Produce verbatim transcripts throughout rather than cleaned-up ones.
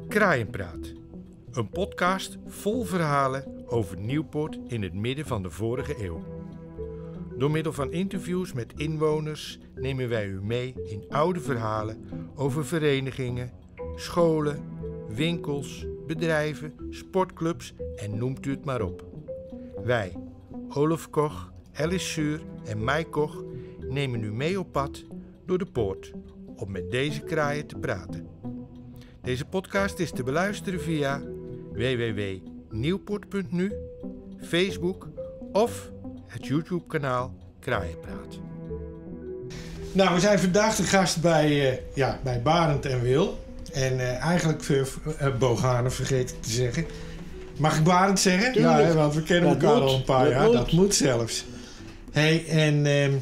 Kraaienpraat. Een podcast vol verhalen over Nieuwpoort in het midden van de vorige eeuw. Door middel van interviews met inwoners nemen wij u mee in oude verhalen over verenigingen, scholen, winkels, bedrijven, sportclubs en noemt u het maar op. Wij, Olaf Koch, Alice Suur en Mai Koch, nemen u mee op pad door de poort om met deze kraaien te praten. Deze podcast is te beluisteren via w w w punt nieuwpoort punt n u, Facebook of het YouTube-kanaal Kraaienpraat. Nou, we zijn vandaag de gast bij, uh, ja, bij Barend en Wil. En uh, eigenlijk uh, uh, Bogane, vergeet ik te zeggen. Mag ik Barend zeggen? Tuurlijk. Ja, hè, want we kennen Dat elkaar moet. al een paar Dat jaar. moet. Dat moet zelfs. Hey, en uh,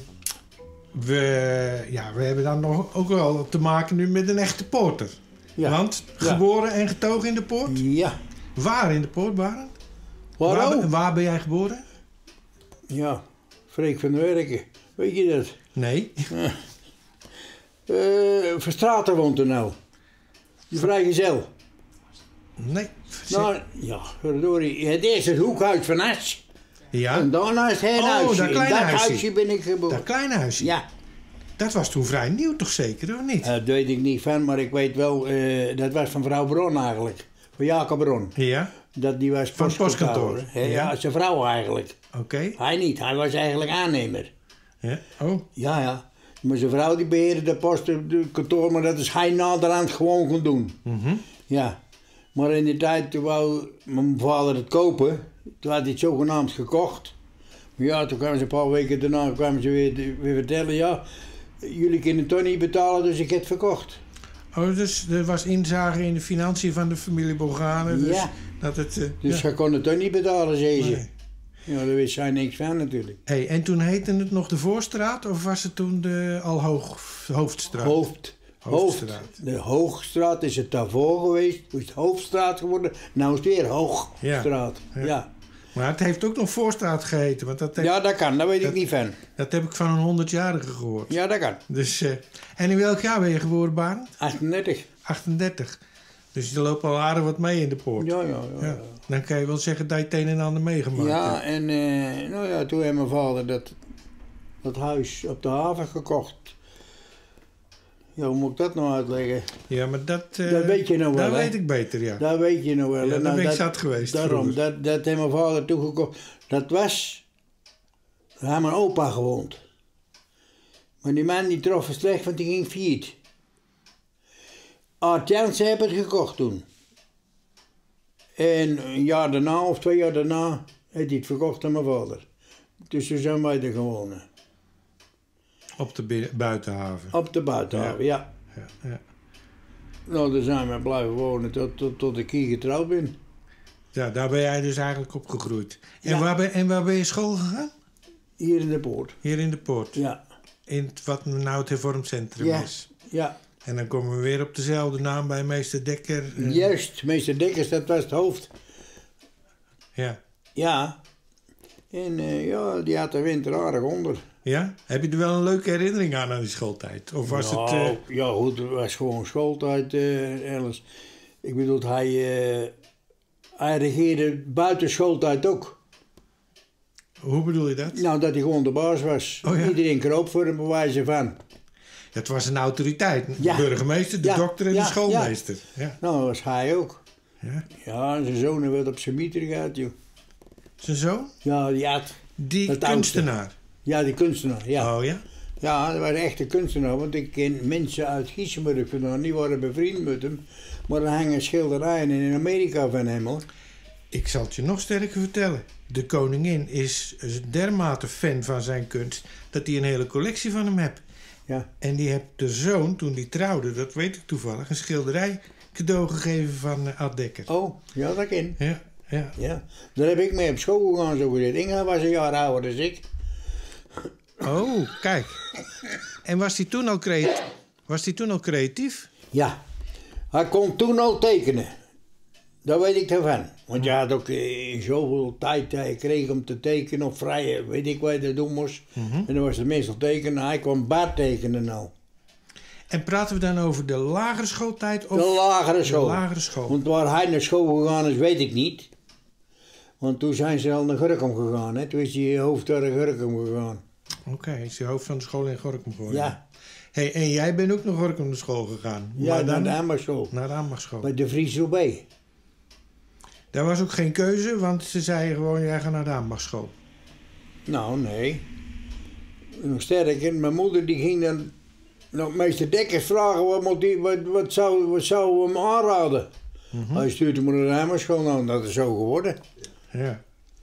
we, ja, we hebben dan nog ook wel te maken nu met een echte poorter. Ja. Want Ja. geboren en getogen in de poort? Ja. Waar in de poort, Barend? Waarom? Waar, waar ben jij geboren? Ja, Freek van der Werken. Weet je dat? Nee. Uh, Verstraeten woont er nou. Die vrijgezel. Nee. Nou, ja, verdorie. Het is het hoekhuis van As. Ja? En daarna is het Oh, huisje. dat In kleine dat huisje. huisje ben ik geboren. Dat kleine huisje? Ja. Dat was toen vrij nieuw toch zeker, of niet? Uh, dat weet ik niet van, maar ik weet wel, uh, dat was van vrouw Bron eigenlijk. Van Jacob Bron. Ja? Dat, die was Van het postkantoor. postkantoor. Ja, Ja. ja, zijn vrouw eigenlijk. Oké. Hij niet, hij was eigenlijk aannemer. Ja. Oh. Ja, ja. Maar zijn vrouw die beheerde de postkantoor, maar dat is hij naderhand gewoon kon doen. Mhm. Ja. Maar in die tijd, toen wou mijn vader het kopen, toen had hij het zogenaamd gekocht. Maar ja, toen kwamen ze een paar weken daarna kwamen ze weer, weer vertellen, ja, jullie kunnen het toch niet betalen, dus ik heb het verkocht. Oh, dus er was inzage in de financiën van de familie Bogane. Dus Ja. dat het... Uh, Dus ja. hij kon het toch niet betalen, zei ze. Nee. Ja, daar wist zij niks van natuurlijk. Hey, en toen heette het nog de Voorstraat of was het toen de al hoog, Hoofdstraat? Hoofd. Hoofdstraat. Hoofd. De Hoogstraat is het daarvoor geweest. Toen is het Hoofdstraat geworden. Nou is het weer Hoogstraat. Ja. Ja. Ja. Maar het heeft ook nog Voorstraat geheten. Want dat, heb, Ja, dat kan. Daar weet Dat- ik niet van. dat heb ik van een honderdjarige gehoord. Ja, dat kan. Dus, uh, en in welk jaar ben je geboren, Barend? achtendertig. achtendertig. Dus je loopt al aardig wat mee in de poort. Ja, ja, ja. Ja. Dan kan je wel zeggen dat je het een en ander meegemaakt Ja, hebt. en eh, nou ja, toen heeft mijn vader dat, dat huis op de haven gekocht. Ja, hoe moet ik dat nou uitleggen? Ja, maar dat... uh, Dat weet je nou wel, Dat hè? weet ik beter, ja. Dat weet je nou wel. Ja, En daar nou, ben ik dat- zat geweest Daarom, vroeger. dat, dat heeft mijn vader toegekocht. Dat was... Daar had mijn opa gewoond. Maar die man die trof het slecht, want die ging failliet. Art Jansen heeft het gekocht toen. En een jaar daarna, of twee jaar daarna, heeft hij het verkocht aan mijn vader. Dus toen zijn wij er gewonnen. Op de binnen- buitenhaven. Op de buitenhaven, ja. Ja, ja. Nou, daar zijn we blijven wonen tot, tot, tot ik hier getrouwd ben. Ja, daar ben jij dus eigenlijk opgegroeid. En, Ja. waar, ben, en waar ben je school gegaan? Hier in de poort. Hier in de poort. Ja, In het, wat nou het hervormd centrum ja, is. ja. En dan komen we weer op dezelfde naam bij meester Dekker. eh, Juist, meester Dekkers, dat was het hoofd. Ja. Ja. En eh, ja, die had de winter aardig onder. Ja? Heb je er wel een leuke herinnering aan aan die schooltijd? Of was nou, het... eh, ja goed, het was gewoon schooltijd, eh Alice. Ik bedoel, hij, eh, hij regeerde buiten schooltijd ook. hoe bedoel je dat? Nou, dat hij gewoon de baas was. Oh, ja. Iedereen kroop voor hem bewijzen van. Het was een autoriteit. De Ja. burgemeester, de Ja, dokter en ja, de schoolmeester. Ja. Nou, dat was hij ook. Ja. Ja, en zijn zoon werd op zijn mieter gehad, joh. Zijn zoon? Ja, die had... Die Het kunstenaar. Ja, die kunstenaar, ja. Oh ja? Ja, dat was een echte kunstenaar, want ik ken mensen uit Giesenburg vandaan, die waren bevriend met hem. Maar er hangen schilderijen in Amerika van hem, hoor. Ik zal het je nog sterker vertellen. De koningin is dermate fan van zijn kunst dat hij een hele collectie van hem heeft. Ja. En die heeft de zoon, toen die trouwde, dat weet ik toevallig, een schilderij cadeau gegeven van uh, Ad Dekker. Oh, ja, dat ken. Ja, ja. Ja. Daar heb ik mee op school gegaan, zo gezegd. Inge was een jaar ouder dan ik. Oh, kijk. En was hij toen al creatief? Was hij toen al creatief? Ja. Hij kon toen al tekenen. Daar weet ik ervan. Want je had ook eh, zoveel tijd hij kreeg om te tekenen of vrij, weet ik wat je dat doen moest. Mhm. En dan was het meestal tekenen. Hij kwam baard tekenen nou. En praten we dan over de lagere schooltijd? Of De lagere school. De lagere school. Want waar hij naar school gegaan is, weet ik niet. Want toen zijn ze al naar Gorinchem gegaan. Hè? Toen is hij hoofd naar Gorinchem gegaan. Oké, okay, is de hoofd van de school in Gorinchem geworden. Ja. Hey, en jij bent ook naar Gorinchem naar school gegaan? Ja, maar dan, naar de ambachtsschool. Naar de ambachtsschool. Bij de Vries Roubaix. Daar was ook geen keuze, want ze zeiden gewoon, jij gaat naar de ambachtsschool. Nou, nee. Nog sterker, mijn moeder die ging dan nog meester Dekkers vragen wat, moet die, wat, wat, zou, wat zou hem aanraden. Mm-hmm. Hij stuurde me naar de ambachtsschool, nou, dat is zo geworden. Ja.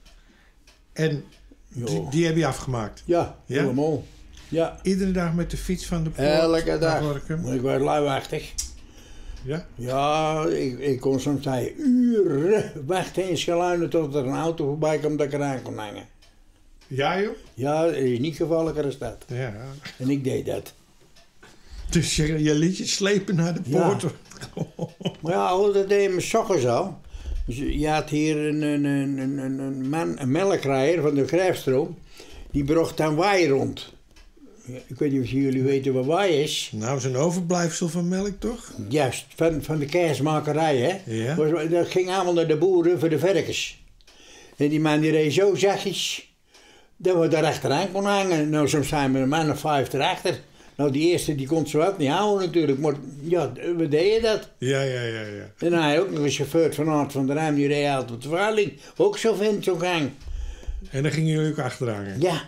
En die, die heb je afgemaakt? Ja, ja, helemaal. Ja. Iedere dag met de fiets van de poort? Elke dag. Ik was luiwachtig. Ja? Ja, ik, ik kon soms zeggen, uren wachten in Schaluinen tot er een auto voorbij kwam dat ik eraan kon hangen. Ja, joh? Ja, dat is niet gevaarlijker dan dat. Ja. En ik deed dat. Dus je, je liet je slepen naar de poort? Ja. Maar ja, dat deed me 's ochtends al. Dus je had hier een, een, een, een, een, man, een melkrijder van de Grijfstroom. Die bracht dan waai rond. Ik weet niet of jullie weten wat waai is. Nou, zo'n overblijfsel van melk, toch? Juist, van, van de kaasmakerij, hè. Ja. Dat ging allemaal naar de boeren voor de varkens. En die man die reed zo zachtjes, dat we daar achteraan konden hangen. Nou, soms zijn we een man of vijf erachter. Nou, die eerste die kon zo wat niet houden natuurlijk, maar ja, we deden dat. Ja, ja, ja, ja. En dan had je ook nog een chauffeur van Aard van der Rijm, die reed altijd op de verhaling. Ook zo vindt zo'n gang. En dan gingen jullie ook achterhangen? Ja.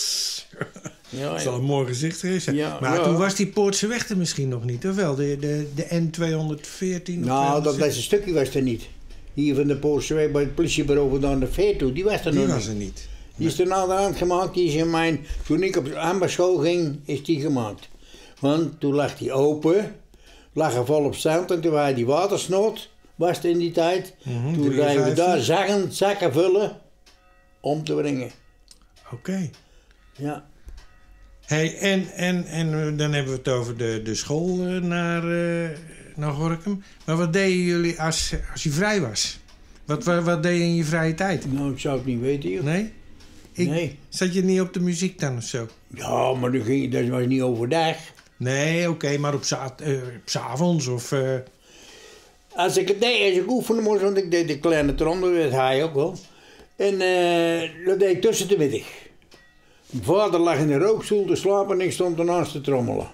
Ja, dat zal een mooi gezicht geweest zijn. Ja, maar ja. toen was die Poortse weg er misschien nog niet, of wel? De, de, de N tweehonderdveertien? Nou, dat beste stukje was er niet. Hier van de Poortse weg bij het politiebureau van de Veer toe, die was er die nog was niet. er niet. Die is er nou aan gemaakt, die is in mijn... Toen ik op de ambachtsschool ging, is die gemaakt. Want toen lag die open, lag er vol op zand en toen was die watersnood, was het in die tijd. Mm-hmm, toen gingen we daar zakken, zakken vullen om te brengen. Oké. Okay. Ja. Hey, en, en, en dan hebben we het over de, de school naar, uh, naar Gorinchem. Maar wat deden jullie als, als je vrij was? Wat, wat, wat deed je in je vrije tijd? Nou, ik zou het niet weten, joh. Nee? Ik, nee. Zat je niet op de muziek dan of zo? Ja, maar dat, ging, dat was niet overdag. Nee, oké, okay, maar op, za- uh, op 's avonds of... Uh... Als ik het deed, als ik oefenen moest, want ik deed de kleine trom, dat weet hij ook wel. En uh, dat deed ik tussen de middag. Mijn vader lag in de rookstoel te slapen en ik stond ernaast te trommelen.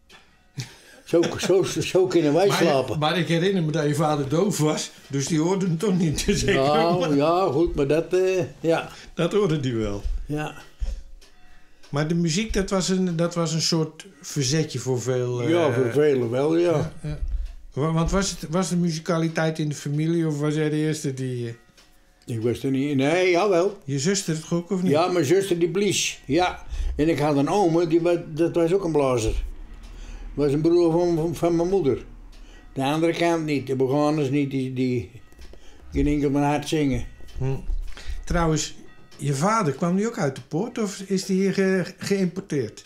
Zo, zo, zo kunnen wij maar, slapen. Maar ik herinner me dat je vader doof was, dus die hoorde hem toch niet. Dus ja, ja, goed, maar dat, uh, ja. Dat hoorde die wel. Ja. Maar de muziek, dat was een, dat was een soort verzetje voor veel... Uh, ja, voor velen wel, ja. ja, ja. Want was, het, was de muzikaliteit in de familie of was jij de eerste die... Uh... Ik was er niet... Nee, jawel. Je zuster het ook, of niet? Ja, mijn zuster die blies. Ja. En ik had een oom, die was, dat was ook een blazer. Dat was een broer van, van, van mijn moeder. De andere kant niet. De Beganers niet. Die, die ging enkel mijn hart zingen. Hm. Trouwens, je vader, kwam die ook uit de Poort of is die hier ge, geïmporteerd?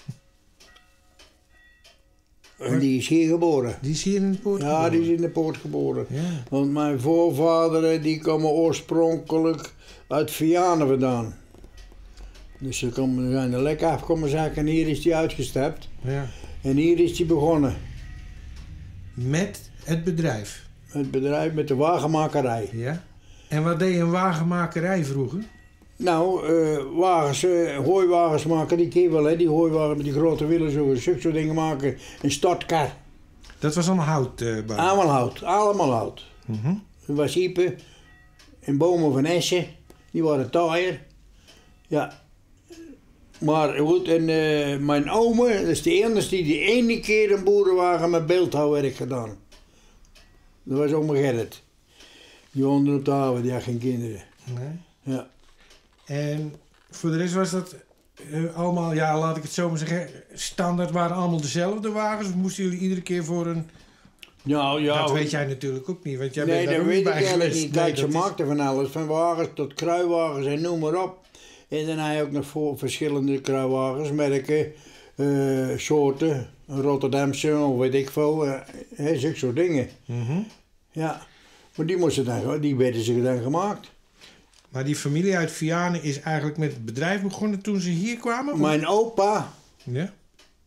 En die is hier geboren. Die is hier in de Poort ja, geboren? Ja, die is in de Poort geboren. Ja. Want mijn voorvaderen die komen oorspronkelijk uit Vianen vandaan. Dus ze komen, zijn er lekker afgekomen zaken en hier is hij uitgestapt. Ja. En hier is hij begonnen. Met het bedrijf? Het bedrijf met de wagenmakerij. Ja. En wat deed een wagenmakerij vroeger? Nou, uh, wagens, uh, hooiwagens maken, die ken je wel, hè? Die hooiwagen met die grote wielen, zo, zulke soort dingen maken. Een startkar. Dat was allemaal hout? Uh, allemaal hout, allemaal hout. Mm-hmm. Er was iepen en bomen van essen, die waren taaier. Ja. Maar goed, en uh, mijn oma, dat is de enige die de ene keer een boerenwagen met beeldhouwwerk gedaan. Dat was oma Gerrit. Die woonde op de haven, die had geen kinderen. Nee. Ja. En voor de rest was dat uh, allemaal, ja, laat ik het zo maar zeggen, standaard waren allemaal dezelfde wagens? Of moesten jullie iedere keer voor een... Nou, ja, dat weet jij natuurlijk ook niet, want jij nee, bent daar dat ook weet niet ik bij eigenlijk geweest. niet. Nee, Kijk, ze is... maakten van alles, van wagens tot kruiwagens en noem maar op. En dan had je ook nog voor verschillende kruiwagens, merken, uh, soorten, Rotterdamse of weet ik veel, uh, zulke soort dingen. Mm-hmm. Ja, maar die moesten dan, die werden zich dan gemaakt. Maar die familie uit Vianen is eigenlijk met het bedrijf begonnen toen ze hier kwamen? Mijn opa, ja?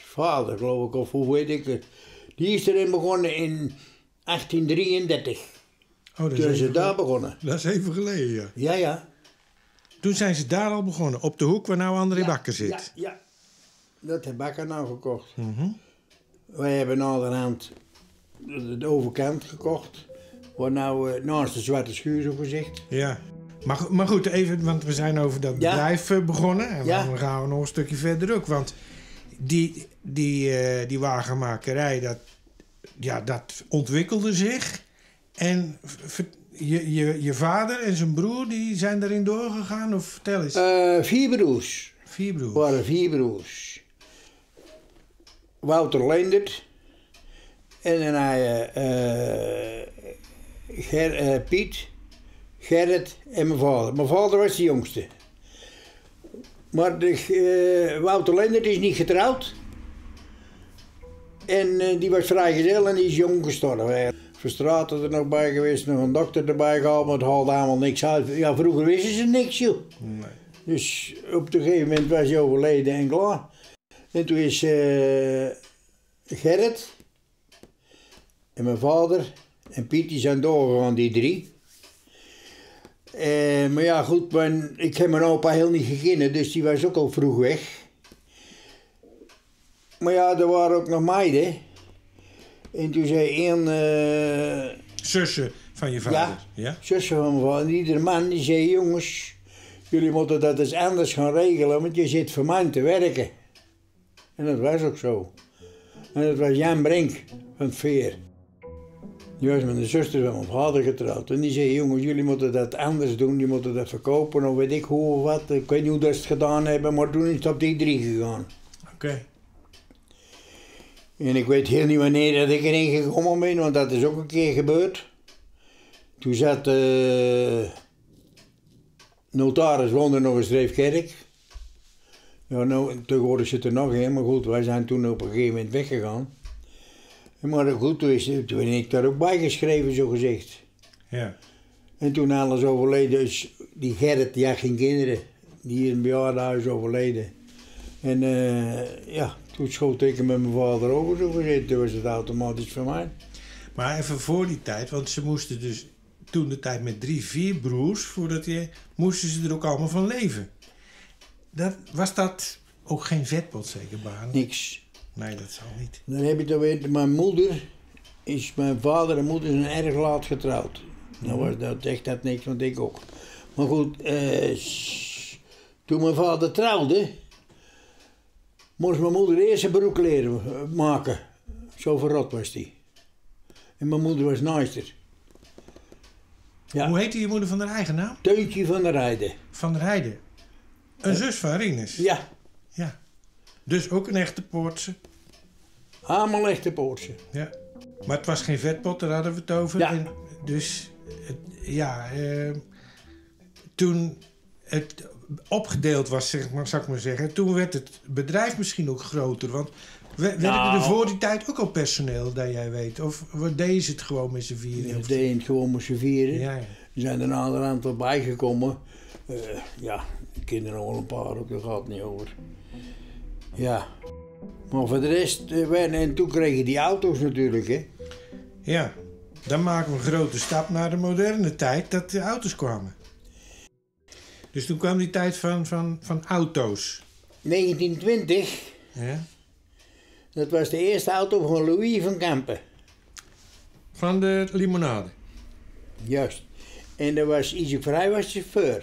vader, geloof ik, of hoe weet ik het. Die is erin begonnen in achttien drieëndertig. Oh, dat is Toen is ze even daar ge- begonnen. Dat is even geleden, ja. Ja, ja. Toen zijn ze daar al begonnen, op de hoek waar nou André ja, Bakker zit. Ja, ja. Dat heeft Bakker nou gekocht. Mhm. Wij hebben naderhand de, de overkant gekocht. Waar nou uh, naast de Zwarte Schuur zo gezegd. Ja. Maar, go- maar goed, even, want we zijn over dat Ja. bedrijf eh, begonnen. En Ja. dan gaan we nog een stukje verder ook. Want die, die, eh, die wagenmakerij, dat, ja, dat ontwikkelde zich. En ver- je, je, je vader en zijn broer, die zijn daarin doorgegaan? Of vertel eens. Uh, vier broers. Vier broers. Er waren vier broers. Wouter Leendert. En dan had je uh, Ger, uh, Piet, Gerrit en mijn vader. Mijn vader was de jongste. Maar de, uh, Wouter Leendert is niet getrouwd. En uh, die was vrijgezel en die is jong gestorven. Verstraten er nog bij geweest, nog een dokter erbij gehaald, maar het haalde allemaal niks uit. Ja, vroeger wisten ze niks, joh. Nee. Dus op een gegeven moment was hij overleden en klaar. En toen is uh, Gerrit en mijn vader en Piet, die zijn doorgegaan, die drie. Uh, maar ja, goed, mijn, ik heb mijn opa heel niet gekend, dus die was ook al vroeg weg. Maar ja, er waren ook nog meiden. En toen zei een uh, Zussen van je vader. Ja. Ja? zusje van mijn vader, en iedere man, die zei, jongens, jullie moeten dat eens anders gaan regelen, want je zit voor mij te werken. En dat was ook zo. En dat was Jan Brink van het Veer. Die was met de zuster van mijn vader getrouwd. En die zei, jongens, jullie moeten dat anders doen, die moeten dat verkopen, of weet ik hoe of wat. Ik weet niet hoe dat ze het gedaan hebben, maar toen is het op die drie gegaan. Oké. Okay. En ik weet heel niet wanneer dat ik erin gekomen ben, want dat is ook een keer gebeurd. Toen zat de uh, notaris woonde nog in Streefkerk. Ja, nou, tegenwoordig zit er nog in, maar goed, wij zijn toen op een gegeven moment weggegaan. Maar goed, toen, is, toen ben ik daar ook bij geschreven, zo gezegd. Ja. En toen alles overleden is, die Gerrit, die had geen kinderen. Die in een bejaardenhuis overleden. En uh, ja, toen schoot ik hem met mijn vader over, zo gezegd. Toen was het automatisch voor mij. Maar even voor die tijd, want ze moesten dus toen de tijd met drie, vier broers, voordat je, moesten ze er ook allemaal van leven. Dat, was dat ook geen vetpot zeker, Baan? Niks. Nee, dat zal niet. Dan heb je toch weer, mijn moeder, is mijn vader en moeder zijn erg laat getrouwd. Nou was dat echt dat niks, want ik ook. Maar goed, eh, toen mijn vader trouwde, moest mijn moeder eerst een broek leren maken. Zo verrot was die. En mijn moeder was naaister. Ja. Hoe heette je moeder van haar eigen naam? Teuntje van der Heijden. Van der Heijden. Een zus van Rinus? Ja. Ja. Dus ook een echte Poortse? Allemaal echte Poortse. Ja. Maar het was geen vetpot, daar hadden we het over. Ja. En dus, het, ja, eh, toen het opgedeeld was, zeg maar, zou ik maar zeggen, toen werd het bedrijf misschien ook groter. Want we, werkte Nou. er voor die tijd ook al personeel, dat jij weet? Of wat deden ze het gewoon met z'n vieren? We deden het gewoon met z'n vieren. Ja, ja. Er zijn er een ander aantal bijgekomen. Uh, ja, ik ken er nog wel een paar ook, daar gaat het niet over. Ja. Maar voor de rest, uh, wij, en toen kreeg je die auto's natuurlijk, hè. Ja, dan maken we een grote stap naar de moderne tijd, dat de auto's kwamen. Dus toen kwam die tijd van, van, van auto's. negentien twintig, Ja. dat was de eerste auto van Louis van Kampen. Van de limonade. Juist. En dat was Isaac Vrij was chauffeur.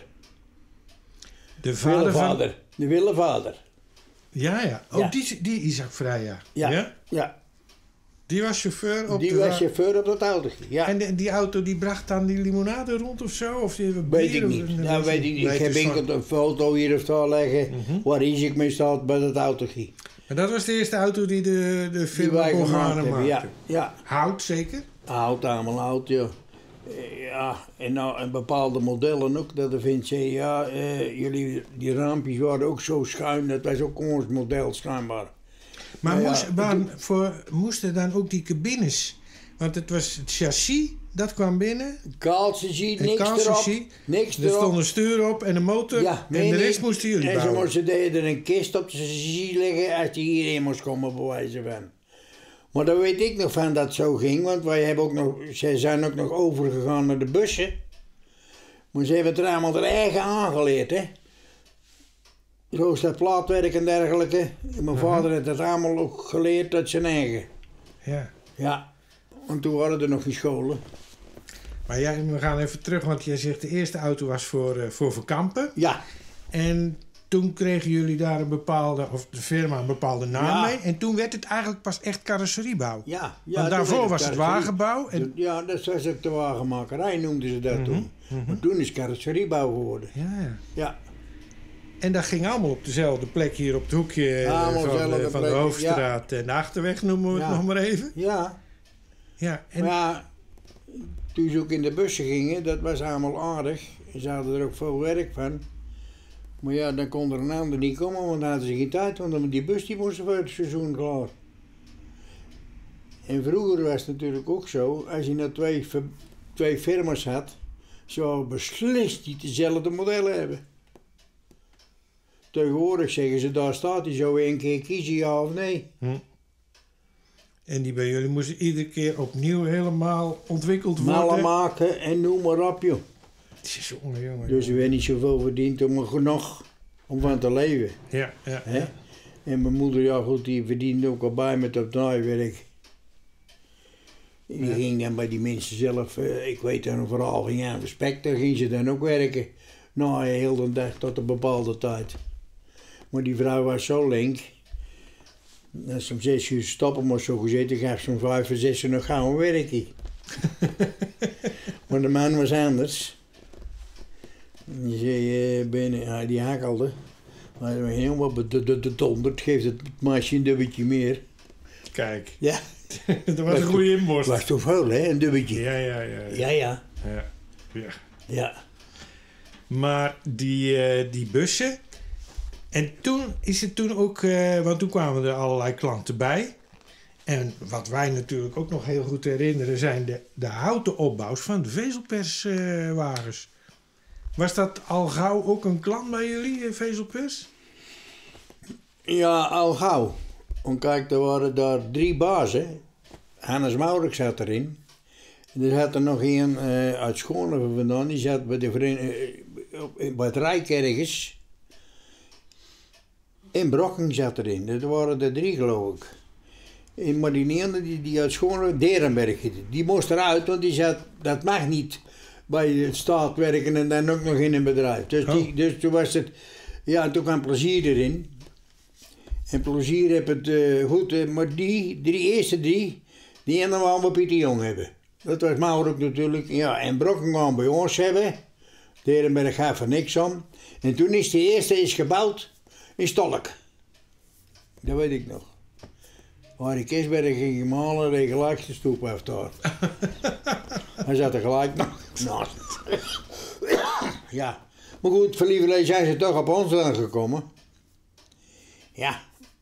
De vader van... Willevader. De Willevader. Ja, ja. Oh, Ja. Die, die Isaac Vrij, ja. Ja. Ja? Ja. Die was chauffeur op Die de... was wa- chauffeur op dat auto. Ja. En de- die auto die bracht dan die limonade rond of zo? Of die Weet ik niet. Nou, weet ik niet. Ik heb enkel een foto hier of daar leggen Mhm. waar Isaac mee staat bij dat autootje. Maar dat was de eerste auto die de, de Die firma wij gemaakt Bulgaren hebben. maakte. Ja. Ja. Hout zeker? Oud, allemaal oud, ja. Eh, Ja, en nou, en bepaalde modellen ook, dat de vindt ze, ja, eh, jullie, die raampjes waren ook zo schuin, dat was ook ons model schijnbaar. Maar Nou ja, moest, maar voor, moesten dan ook die cabines Want het was het chassis, dat kwam binnen. Kaalchassis, niks erop. Kaalchassis. Niks Er erop. stond een stuur op en een motor. Ja, en de rest moesten jullie en ze bouwen. moesten er een kist op de chassis leggen als die hierheen moest komen, bij wijze van. Maar daar weet ik nog van dat het zo ging, want wij hebben ook nog, zij zijn ook nog overgegaan naar de bussen. Maar ze hebben het er allemaal er eigen aangeleerd, hè. Zo is dat plaatwerk en dergelijke. En mijn Uh-huh. vader heeft het allemaal ook geleerd uit zijn eigen. Ja. Ja, want toen waren er nog geen scholen. Maar jij, we gaan even terug, want jij zegt de eerste auto was voor, uh, voor verkampen. Ja, En toen kregen jullie daar een bepaalde, of de firma een bepaalde naam Ja. mee. En toen werd het eigenlijk pas echt carrosseriebouw. ja. ja Want toen daarvoor werd was het carrosserie. wagenbouw. En, Ja, dat was ook de wagenmakerij, noemden ze dat toen. Maar toen is carrosseriebouw geworden. ja, ja. Ja, En dat ging allemaal op dezelfde plek hier op het hoekje eh, Allemaal van, de, dezelfde van de plek, Hoofdstraat en de Achterweg, noemen we het Ja. nog maar even. ja. Ja, en, Maar ja, toen ze ook in de bussen gingen, dat was allemaal aardig. Ze hadden er ook veel werk van. Maar ja, dan kon er een ander niet komen, want dan hadden ze geen tijd, want dan die bus die moest voor het seizoen klaar. En vroeger was het natuurlijk ook zo, als je nou twee, fir- twee firma's had, zou beslist niet dezelfde modellen hebben. Tegenwoordig zeggen ze, daar staat hij zo één keer kiezen, ja of nee. en die bij jullie moesten iedere keer opnieuw helemaal ontwikkeld worden. Mallen maken en noem maar op, joh. Het is jongen, jongen. Dus we hebben niet zoveel verdiend om er genoeg om van te leven. Ja, ja, Hè? ja. En mijn moeder, ja goed, die verdiende ook al bij met dat naaiwerk. Die Ja. ging dan bij die mensen zelf, eh, ik weet dan een verhaal van Jan Respect, daar ging ze dan ook werken. Naaien heel de dag tot een bepaalde tijd. Maar die vrouw was zo link. Als ze om zes uur stoppen moest, zo gezeten, gaf ze om vijf of zes uur nog gauw een werkje. Maar de man was anders. Die zei, uh, binnen, ja, die hakelde. Maar hij was helemaal bedonderd, geeft het meisje een dubbeltje meer. Kijk, Ja, dat was een goede inborst. was toch veel, hè, een dubbeltje. Ja, ja, ja. ja. Ja, ja, ja. ja. ja. Maar die, eh, die bussen. En toen is het toen ook, eh, want toen kwamen er allerlei klanten bij. En wat wij natuurlijk ook nog heel goed herinneren zijn de, de houten opbouws van de vezelperswagens. Was dat al gauw ook een klant bij jullie, eh, vezelpers? Ja, al gauw. Want kijk, er waren daar drie bazen. Hannes Maurik zat erin. En er zat er nog een uh, uit Schoonhoven vandaan. Die zat bij, de verein- uh, op- bij het Rijk ergens. En Brokken zat erin. Dat waren er drie, geloof ik. En maar die ene, die, die uit Schoonhoven, Derenberg, die moest eruit. Want die zat, dat mag niet bij de staat werken en dan ook nog in een bedrijf. Dus, die, Oh. dus toen was het... Ja, en toen kwam plezier erin. En plezier heb het uh, goed, uh, maar die, die eerste drie, die ene wou we Pieter Jong hebben. Dat was Maurik natuurlijk. Ja, en Brokken wou bij ons hebben. Derenberg gaf er niks om. En toen is de eerste is gebouwd in Stolk. Dat weet ik nog. Waar ik Kisberg ging gemalen, reed gelijk de stoep af daar. Hij zat er gelijk nog naast. Ja, maar goed, voor lieverlee zijn ze toch op ons dan gekomen. Ja,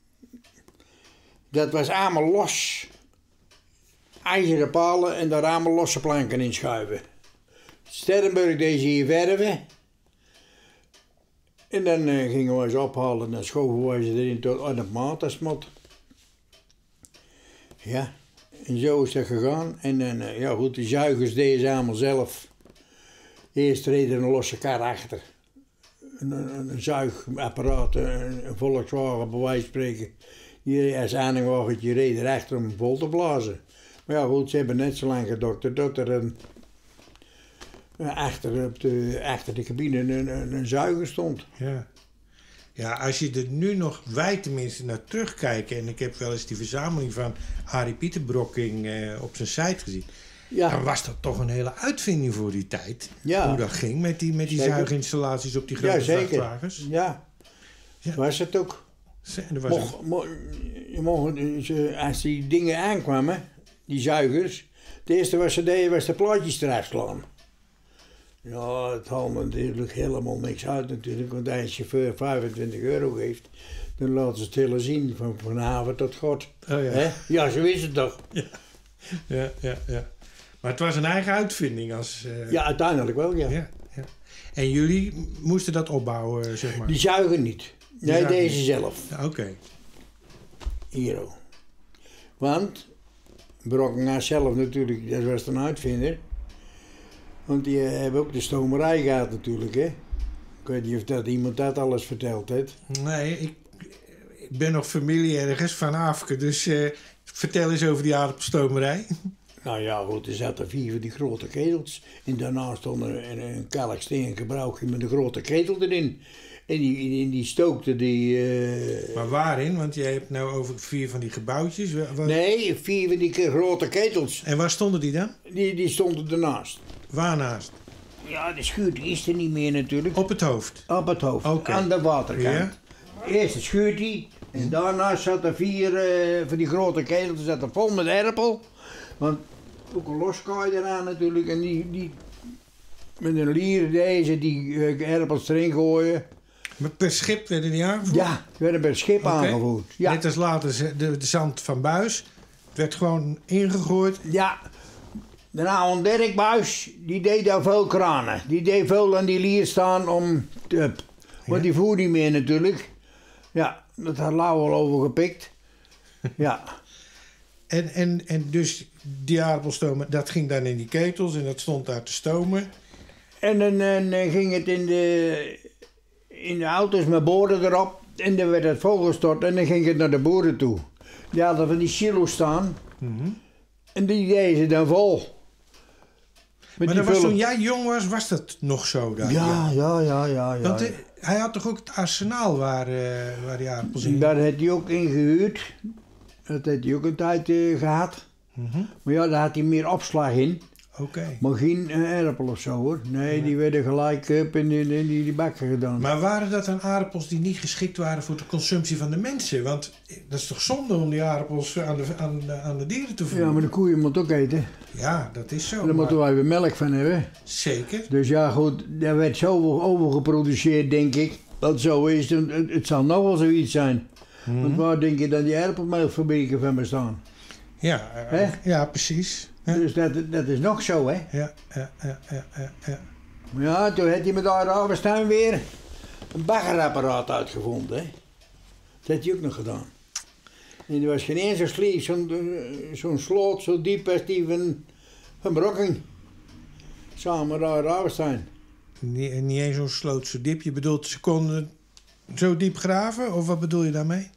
dat was allemaal los. IJzeren palen en daar allemaal losse planken in schuiven. Sterrenburg deze hier verven. En dan uh, gingen we ze ophalen en dan schoven we ze erin tot aan het maat als het moet. Ja, en zo is dat gegaan. En dan, uh, ja goed, de zuigers deden ze allemaal zelf. Eerst reed er een losse kar achter. Een, een, een zuigapparaat, een, een Volkswagen bij wijze van spreken. Die als aanhangwagentje reed erachter om hem vol te blazen. Maar ja goed, ze hebben net zo lang gedokterd dat er een, achter, op de, achter de cabine een, een, een zuiger stond. Ja. Ja, als je er nu nog, wij tenminste, naar terugkijken... en ik heb wel eens die verzameling van Harry Pieterbrokking eh, op zijn site gezien... Ja, dan was dat toch een hele uitvinding voor die tijd. Ja. Hoe dat ging met die, met die Zeker. zuiginstallaties op die grote ja zeker. vrachtwagens. Ja, Ja. was het ook. En er was Mocht, mo, je mocht, ze- als die dingen aankwamen, die zuigers, het eerste wat ze deden was de plaatjes eraf slaan. Ja, het haalt natuurlijk helemaal niks uit natuurlijk, want als je chauffeur vijfentwintig euro geeft, dan laten ze het hele zien, van vanavond tot God. Oh ja. Hè? Ja, zo is het toch. Ja. Ja, ja, ja. Maar het was een eigen uitvinding als... Uh... Ja, uiteindelijk wel, ja. ja, ja. En jullie moesten dat opbouwen, zeg maar? Die zuigen niet. Die Nee, zuigen deze niet. zelf. Ja, Oké. Okay. Hier ook. Want Brockenhaas zelf natuurlijk, dat was een uitvinder. Want die uh, hebben ook de stomerij gehad natuurlijk, hè. Ik weet niet of dat iemand dat alles verteld heeft. Nee, ik, ik ben nog familie ergens van Afke, dus uh, vertel eens over die aardappelstomerij. Nou ja, goed, er zaten vier van die grote ketels. En daarna stond er een, een kalksteen gebruikje met een grote ketel erin. En die, die, die stookte die... Uh... Maar waarin? Want je hebt nou over vier van die gebouwtjes. Waar... Nee, vier van die grote ketels. En waar stonden die dan? Die, die stonden ernaast. Waarnaast? Ja, de schuur die is er niet meer natuurlijk. Op het hoofd? Op het hoofd, Okay. aan de waterkant. Ja. Eerst het schuurtje en daarna zaten vier uh, van die grote ketels zaten vol met erpel. Want ook een loskaai eraan natuurlijk en die, die met een lier deze die uh, erpels erin gooien. Maar per schip werden die aangevoerd? Ja, die werden per schip Okay. aangevoerd. Ja. Net als later de, de zand van Buis. Het werd gewoon ingegooid. Ja. De oude Dirk Buis, die deed daar veel kranen. Die deed veel aan die lier staan om te... Want Ja. die voer niet meer natuurlijk. Ja, dat had Lau al overgepikt. Ja. En, en, en dus die aardappelstomen, dat ging dan in die ketels en dat stond daar te stomen. En dan, dan ging het in de, in de auto's met boorden erop. En dan werd het volgestort en dan ging het naar de boeren toe. Die hadden van die silo's staan. Mm-hmm. En die deden ze dan vol. Met Maar die dat was, vullen. toen jij jong was, was dat nog zo daar? Ja, ja, ja, ja. ja. Want eh, hij had toch ook het arsenaal waar, uh, waar die aardappels in... Daar had hij ook ingehuurd. Dat had hij ook een tijd uh, gehad. Mm-hmm. Maar ja, daar had hij meer opslag in. Oké. Okay. Maar geen uh, erpel of zo hoor. Nee, Ja. die werden gelijk up in, in, in die, die bakken gedaan. Maar waren dat dan aardappels die niet geschikt waren voor de consumptie van de mensen? Want dat is toch zonde om die aardappels aan de, aan de, aan de dieren te voeren? Ja, maar de koeien moeten ook eten. Ja, dat is zo. En daar moeten maar- wij weer melk van hebben. Zeker. Dus ja, goed, daar werd zoveel overgeproduceerd, denk ik. Dat zo is. Het, het, het zal nog wel zoiets zijn. Mhm. Want waar denk je dat die erpelmelkfabrieken van bestaan? Ja, uh, Hè? ja, precies. Ja. Dus dat, dat is nog zo, hè. Ja, ja, ja, ja, ja, ja. Maar ja, toen had hij met daar Ravenstein weer een baggerapparaat uitgevonden, hè. Dat had hij ook nog gedaan. En er was geen eens zo sliep, zo'n uh, zo'n sloot zo diep als die van, van Brokken. Samen met daar Ravenstein. Niet, niet eens zo'n sloot zo diep. Je bedoelt, ze konden zo diep graven? Of wat bedoel je daarmee?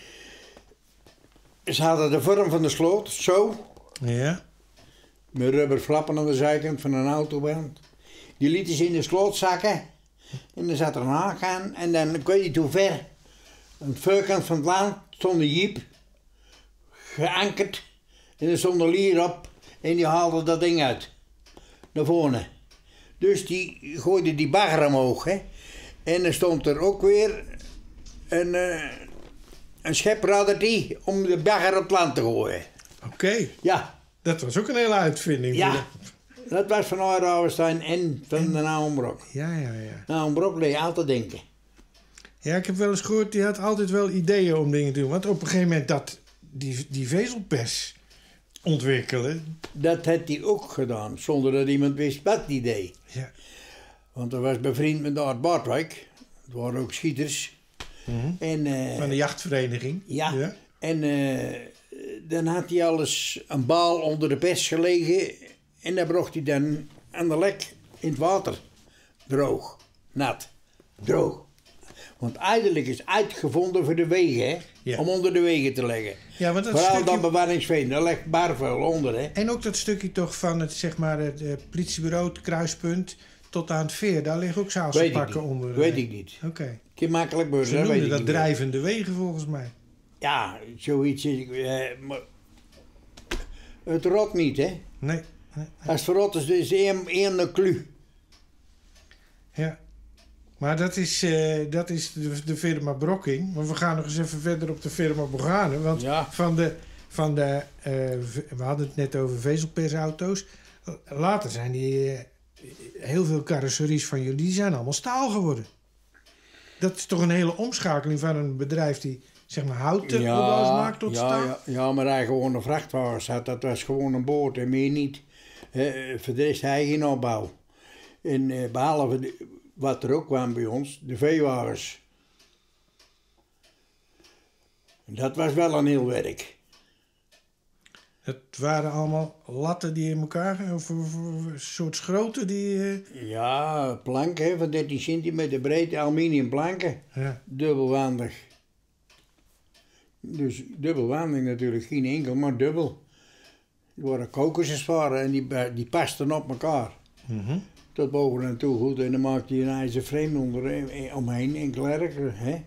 Ze hadden de vorm van de sloot, zo. Ja. Met rubberflappen aan de zijkant van een autoband. Die lieten ze in de sloot zakken. En dan zat er een haak aan. En dan, ik weet niet hoe ver, aan de voorkant van het land stond een jeep. Geankerd. En er stond een lier op. En die haalde dat ding uit. Naar voren. Dus die gooide die bagger omhoog. Hè. En dan stond er ook weer een, uh, een schepraddertje om de bagger op het land te gooien. Oké. Okay. Ja. Dat was ook een hele uitvinding. Ja. voor de- Dat was van Ravenstein en van En- de Naum Brok. Ja, ja, ja. Naum Brok leed altijd denken. Ja, ik heb wel eens gehoord, die had altijd wel ideeën om dingen te doen. Want op een gegeven moment dat die, die vezelpers ontwikkelen. Dat had hij ook gedaan, zonder dat iemand wist wat hij deed. Ja. Want hij was bevriend met Art Bartwijk. Het waren ook schieters. Mhm. En, eh, Van de jachtvereniging. ja. Ja. En eh, dan had hij alles een baal onder de pers gelegen. En dan bracht hij dan aan de lek in het water. Droog. Nat. Droog. Want eigenlijk is uitgevonden voor de wegen, hè? Ja. Om onder de wegen te leggen. Ja, want dat Vooral stukje... dat bewaringsveen, daar ligt barvuil onder, hè? En ook dat stukje toch van het, zeg maar, het eh, politiebureau, het kruispunt, tot aan het veer. Daar liggen ook Weet ik zaalspakken niet. onder. Weet eh. ik niet. Oké. Kan makkelijk Ze worden, hè? Weet noemden ik dat niet meer. drijvende wegen volgens mij. Ja, zoiets is... eh, maar het rot niet, hè? Nee. nee. Als het verrot is, is één, één klu. Ja. Maar dat is, eh, dat is de, de firma Brokking. Maar we gaan nog eens even verder op de firma Boganen. Want Ja. van de... Van de eh, v- we hadden het net over vezelpersauto's. Later zijn die... eh, heel veel carrosseries van jullie die zijn allemaal staal geworden. Dat is toch een hele omschakeling van een bedrijf die zeg maar houten Ja, opbouws maakt tot ja, staal? ja, ja, maar hij gewoon een vrachtwagen had, dat was gewoon een boot en meer niet. Eh, voor de rest hij geen opbouw. En eh, behalve de, wat er ook kwam bij ons, de veewagens. Dat was wel een heel werk. Het waren allemaal latten die in elkaar, of, of, of een soort schroten die... eh, Ja, planken hè, van dertien centimeter breed, aluminium planken. ja. Dubbelwandig. Dus dubbelwandig natuurlijk, geen enkel, maar dubbel. Die waren kokosjesvaren en die, die pasten op elkaar. Mhm. Tot boven en toe goed. En dan maakte je een ijzer frame onder, eh, omheen en klerken. Hè?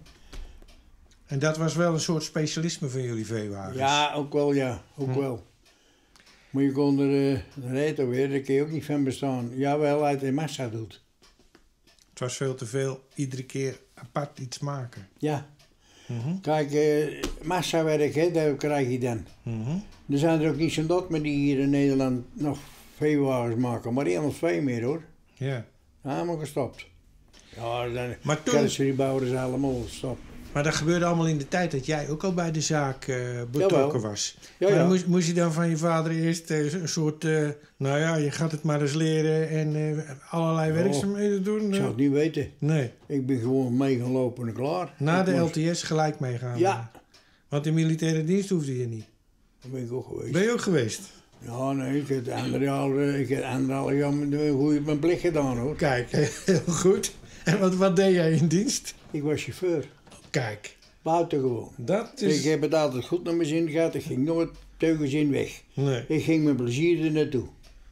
En dat was wel een soort specialisme van jullie veewagens? Ja, ook wel, ja. Ook Hm. wel. Maar je kon er, uh, de reet weer, daar kun je ook niet van bestaan. Jawel, uit de massa doet. Het was veel te veel, iedere keer apart iets maken. Ja. Mhm. Kijk, uh, massawerk, hè, dat krijg je dan. Mhm. Er zijn er ook niet zo'n dat meer die hier in Nederland nog veewagens maken. Maar één of twee meer hoor. Ja. Allemaal gestopt. Ja, dan Maar toen- carrosseriebouwers allemaal gestopt. Maar dat gebeurde allemaal in de tijd dat jij ook al bij de zaak eh, betrokken Jawel. was. Ja, maar ja. Moest, moest je dan van je vader eerst eh, een soort, eh, nou ja, je gaat het maar eens leren en eh, allerlei Oh, werkzaamheden doen? Ik eh? zou het niet weten. Nee, Ik ben gewoon mee gaan lopen en klaar. na Ik de moest- L T S gelijk meegaan. Ja. Want in militaire dienst hoefde je niet. Daar ben ik ook geweest. Ben je ook geweest? Ja, nee, ik heb anderhalf jaar, ik heb anderhalf jaar met een goede mijn plicht gedaan hoor. Kijk, heel goed. En wat, wat deed jij in dienst? Ik was chauffeur. Kijk, Buitengewoon. dat is... Ik heb het altijd goed naar mijn zin gehad. Ik ging nooit teugenzin weg. Nee. Ik ging met plezier er naartoe.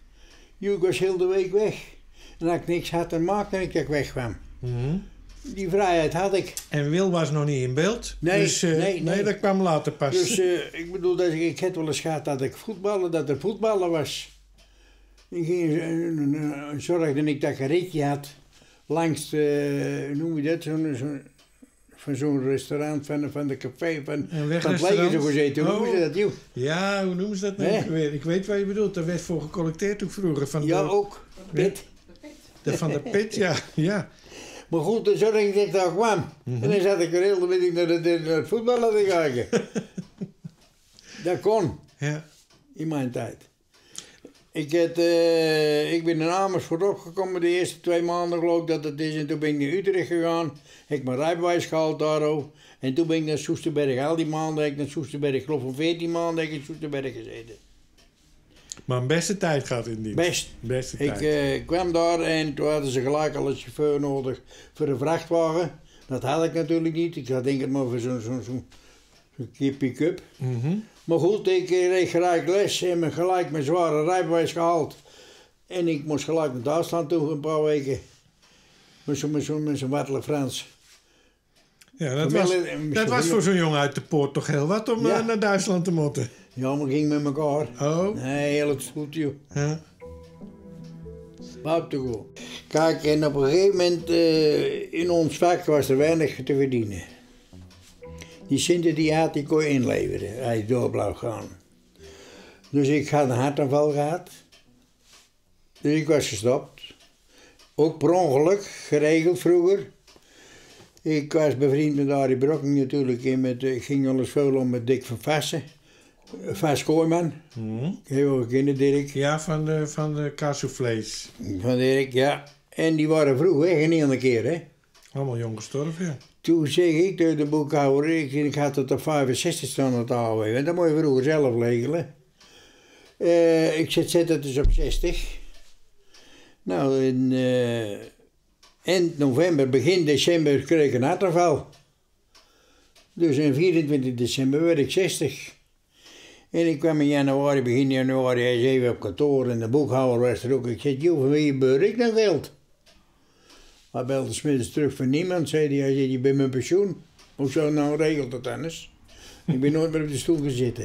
Ik was heel de week weg. En als ik niks had te maken, en ik weg kwam. Mhm. Die vrijheid had ik. En Wil was nog niet in beeld. Nee, dus, eh, nee, nee, nee. dat kwam later pas. Dus eh, ik bedoel, dat ik, ik had wel eens gehad dat ik voetballen, dat er voetballen was. Ik ging, uh, zorgde ik dat ik een ritje had langs, de, hoe noem je dat, zo'n, zo'n, van zo'n restaurant, van, van de café, van, Een van het wegrestaurant? leger zo gezeten. Hoe Oh. noem je dat, joh? Ja, hoe noemen ze dat nou Hè? ook weer? Ik weet wat je bedoelt. Daar werd voor gecollecteerd ook vroeger. Van Ja, de, ook. Pit. de, van de pit, ja. ja. Maar goed, dan zorgde ik dat ik daar kwam. Mhm. En dan zat ik er heel de middag naar, de- naar het voetballen te kijken. Dat kon. ja. In mijn tijd. Ik, had, eh, ik ben in Amersfoort opgekomen de eerste twee maanden geloof ik dat het is. En toen ben ik naar Utrecht gegaan. Heb ik mijn rijbewijs gehaald daar ook. En toen ben ik naar Soesterberg. Al die maanden heb ik naar Soesterberg. Ik geloof van veertien maanden heb ik in Soesterberg gezeten. Maar een beste tijd gaat in dienst. Best. Beste Ik tijd. eh, kwam daar en toen hadden ze gelijk al een chauffeur nodig voor een vrachtwagen. Dat had ik natuurlijk niet. Ik had denk ik maar voor zo'n zo'n zo'n zo'n pick-up. Mhm. Maar goed, ik reed gelijk les en me gelijk mijn zware rijbewijs gehaald. En ik moest gelijk naar Duitsland toe een paar weken. Met zo'n met zo'n met zo'n wattele Frans. Ja, dat was, Familie- en dat was voor zo'n jongen uit de poort toch heel wat om Ja. eh, naar Duitsland te moeten. Ja, maar ging met elkaar. Oh. Nee, heel goed joh. Ja. Buitengewoon. Kijk, en op een gegeven moment eh, in ons vak was er weinig te verdienen. Die centen die had, die kon je inleveren als je door bleef gaan. Dus ik had een hartaanval gehad. Dus ik was gestopt. Ook per ongeluk, geregeld vroeger. Ik was bevriend met Arie Brokking natuurlijk. En met, ik ging alles veel om met Dick van Vassen. Vas Kooijman. Mhm. Ik heb ook gekend, Dirk. Ja, van de, van de kaasvlees. Van Dirk, ja. En die waren vroeg weg in één keer, hè. Allemaal jong gestorven, ja. Toen zeg ik tegen de boekhouder, ik, ik had het op vijfenzestig staan het alweer. Want dat moet je vroeger zelf regelen. Eh, ik zet, zet het dus op zestig. Nou, in eh, eind november, begin december kreeg ik een hartaanval. Dus in vierentwintig december werd ik zestig. En ik kwam in januari, begin januari, hij is even op kantoor en de boekhouder was er ook. Ik zei, joh, van wie beur ik nou geld? Hij belde 's middags terug van niemand, zei hij, hij zei, je bent mijn pensioen. Hoezo nou regelt het anders? Ik ben nooit meer op de stoel gaan zitten.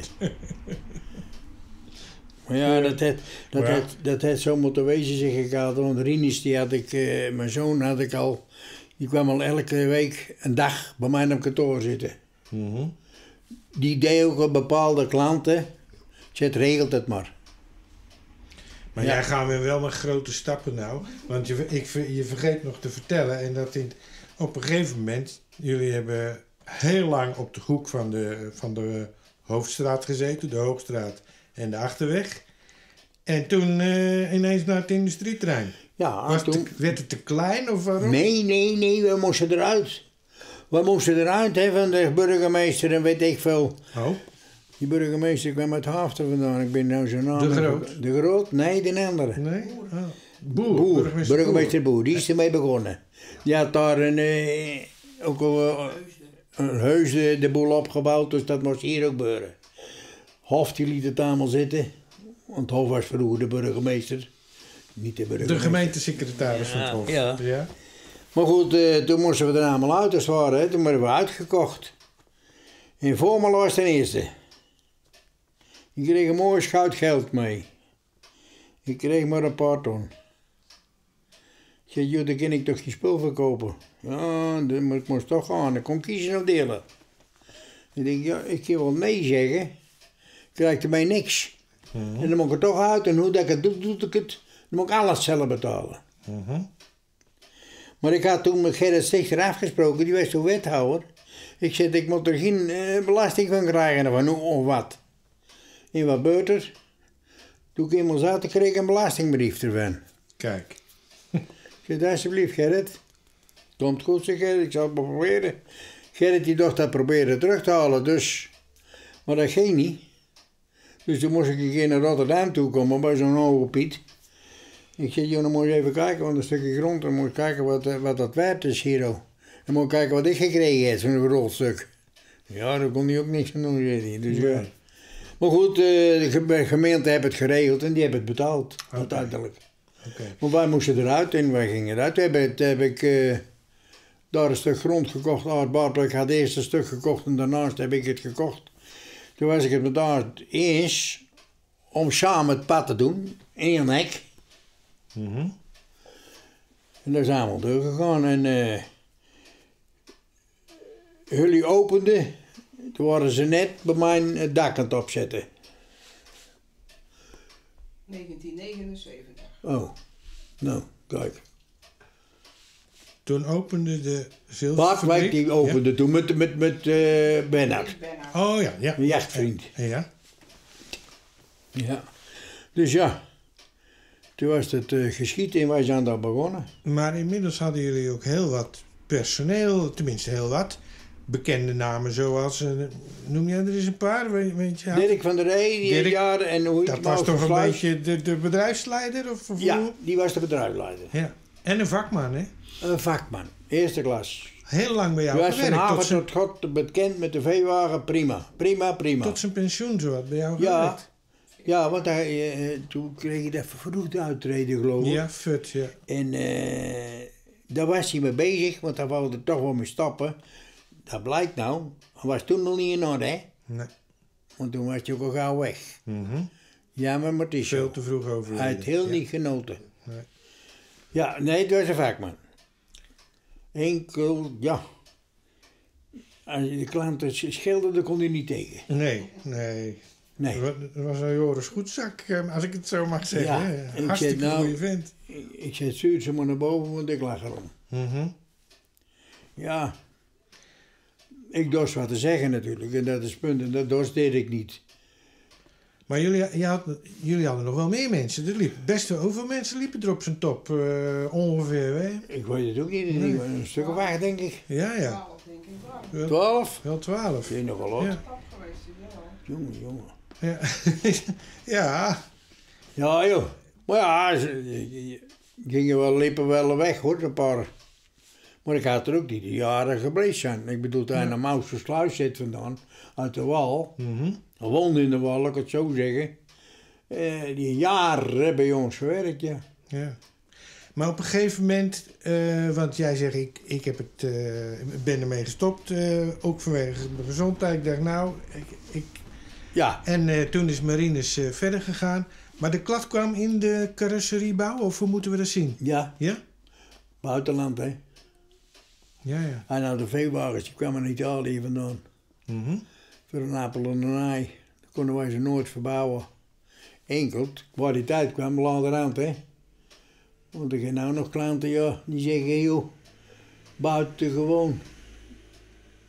Maar ja, dat had, dat, Ja. had, dat had zo moeten wezen, zeg ik altijd. Want Rinus, die had ik, eh, mijn zoon had ik al, die kwam al elke week een dag bij mij op kantoor zitten. Mhm. Die deed ook op bepaalde klanten. Zet, regelt het maar. Maar Ja. jij gaat weer wel met grote stappen nou. Want je, ik, ver- je vergeet nog te vertellen. En dat in, op een gegeven moment, jullie hebben heel lang op de hoek van de, van de Hoofdstraat gezeten, de Hoogstraat en de Achterweg. En toen uh, ineens naar het industrieterrein. Ja, Was toen... het te, werd het te klein of waarom? Nee, nee, nee, we moesten eruit. We moesten eruit, hè, van de burgemeester en weet ik veel. Oh. Die burgemeester kwam uit Hafter vandaan. Ik ben nou zijn naam... De Groot? De Groot? Nee, de andere. Nee? Oh. Boer. Boer, Burgemeester, burgemeester Boer. Die is ermee begonnen. Die had daar een, eh, ook al, eh, een huis de, de boel opgebouwd, dus dat moest hier ook gebeuren. Hof die liet het allemaal zitten. Want Hof was vroeger de burgemeester. Niet de burgemeester. De gemeentesecretaris van het Hof. Ja. ja. Maar goed, eh, toen moesten we er allemaal uit als het ware. Hè. Toen werden we uitgekocht. In Voormel was ten eerste. Ik kreeg een mooi schout geld mee. Ik kreeg maar een paar ton. Ik zei, joh, dan kan ik toch je spul verkopen? Ja, dan moet ik moest toch gaan. Dan kom ik kiezen of delen. Ik denk, ja, ik kan wel nee zeggen. Krijg er mij niks. Mm-hmm. En dan moet ik het toch uit. En hoe dat ik het doe, doe ik het. Dan moet ik alles zelf betalen. Mm-hmm. Maar ik had toen met Gerrit Stichter afgesproken, die was toen wethouder. Ik zei, ik moet er geen uh, belasting van krijgen, van hoe of wat. En wat gebeurt er? Toen ik eenmaal zat, kreeg ik een belastingbrief ervan. Kijk. Ik zei, alsjeblieft Gerrit. Komt goed, zeg Gerrit, ik zal het proberen. Gerrit die dacht dat proberen terug te halen, dus... Maar dat ging niet. Dus toen moest ik een keer naar Rotterdam toe komen bij zo'n hoge Piet. Ik zei, joh, dan moet je even kijken, want een stukje grond, dan moet je kijken wat, wat dat waard is hier. Dan moet je kijken wat ik gekregen heb, zo'n rolstuk. Ja, daar kon hij ook niks aan doen, zei hij. Dus, ja. Maar goed, de gemeente heeft het geregeld en die hebben het betaald, okay. uiteindelijk. Okay. Maar wij moesten eruit en wij gingen eruit. Toen heb, heb ik uh, daar een stuk grond gekocht, Aard Bartel. Ik had eerst een stuk gekocht en daarnaast heb ik het gekocht. Toen was ik het met Aard eens om samen het pad te doen, in een hek. Mm-hmm. En daar zijn we al doorgegaan en uh, jullie openden, toen waren ze net bij mijn het dak aan het opzetten. negentien negenenzeventig. Oh, nou, kijk. Toen opende de zilverfabriek. Bart Wijk die opende ja? toen met, met, met uh, Bernhard. Oh ja, ja. Een jachtvriend. Ja. Ja. Dus ja. Toen was het uh, geschied en wij zijn daar begonnen. Maar inmiddels hadden jullie ook heel wat personeel, tenminste heel wat, bekende namen zoals, uh, noem jij er eens een paar, weet, weet je? Dirk van der Rey, die Dirk, jaren en hoe dat was toch een sluis. beetje de, de bedrijfsleider? Of, of ja, hoe? die was de bedrijfsleider. Ja. En een vakman, hè? Een vakman, eerste klas. Heel lang bij jou gewerkt. gewerkt. Hij was van avond tot God bekend met de veewagen, prima, prima, prima. Tot zijn pensioen zo wat bij jou ja. gewerkt. Ja, want hij, uh, toen kreeg hij dat vervroegd uittreden, geloof ik. Ja, fut, ja. En uh, daar was hij mee bezig, want hij wilde er toch wel mee stappen. Dat blijkt nou, hij was toen nog niet in orde, hè? Nee. Want toen was hij ook al gauw weg. Mm-hmm. Ja, maar het is veel te vroeg overleden. Hij had heel ja. niet genoten. Nee. Ja, nee, het was een vakman. Enkel, ja... Als je de klanten schilderde, kon hij niet tegen. Nee, nee. Nee. Dat was een Joris Goedzak, als ik het zo mag zeggen. Ja, hartstikke nou, goede vent. Ik, ik zei, stuur ze maar naar boven, want ik lag erom. Mm-hmm. Ja. Ik dorst wat te zeggen natuurlijk, en dat is het punt, en dat dorst deed ik niet. Maar jullie, je had, jullie hadden nog wel meer mensen. Er liep best wel, hoeveel mensen liepen er op zijn top uh, ongeveer? Hè? Ik weet het ook niet, nee. Een stuk of acht denk ik. Ja, ja. twaalf denk ik wel. Twaalf? Wel twaalf. Je nog wel wat. Ja. Jongen, jongen. Ja. ja. Ja, joh. Maar ja, ze gingen wel, liepen wel weg hoor, een paar. Maar ik had er ook niet de jaren gebleven zijn. Ik bedoel, daar ja. naar Mousersluis zit vandaan, uit de wal. Mm-hmm. Hij woonde in de wal, ik het zo zeggen. Uh, die jaren bij ons gewerkt, ja. Ja. Maar op een gegeven moment, uh, want jij zegt, ik, ik heb het, uh, ben ermee gestopt, uh, ook vanwege mijn gezondheid. Ik dacht, nou, ik... ik... Ja. En uh, toen is Marines uh, verder gegaan. Maar de klad kwam in de carrosseriebouw, of hoe moeten we dat zien? Ja. Ja? Buitenland, hè. Ja, ja. En nou, de veewagens, die kwamen in Italië vandaan. Mm-hmm. Voor een appel en een ei. Dan konden wij ze nooit verbouwen. Enkel, waar die tijd kwam, laterhand, hè. Want er zijn nou nog klanten, ja, die zeggen, joh, buiten gewoon.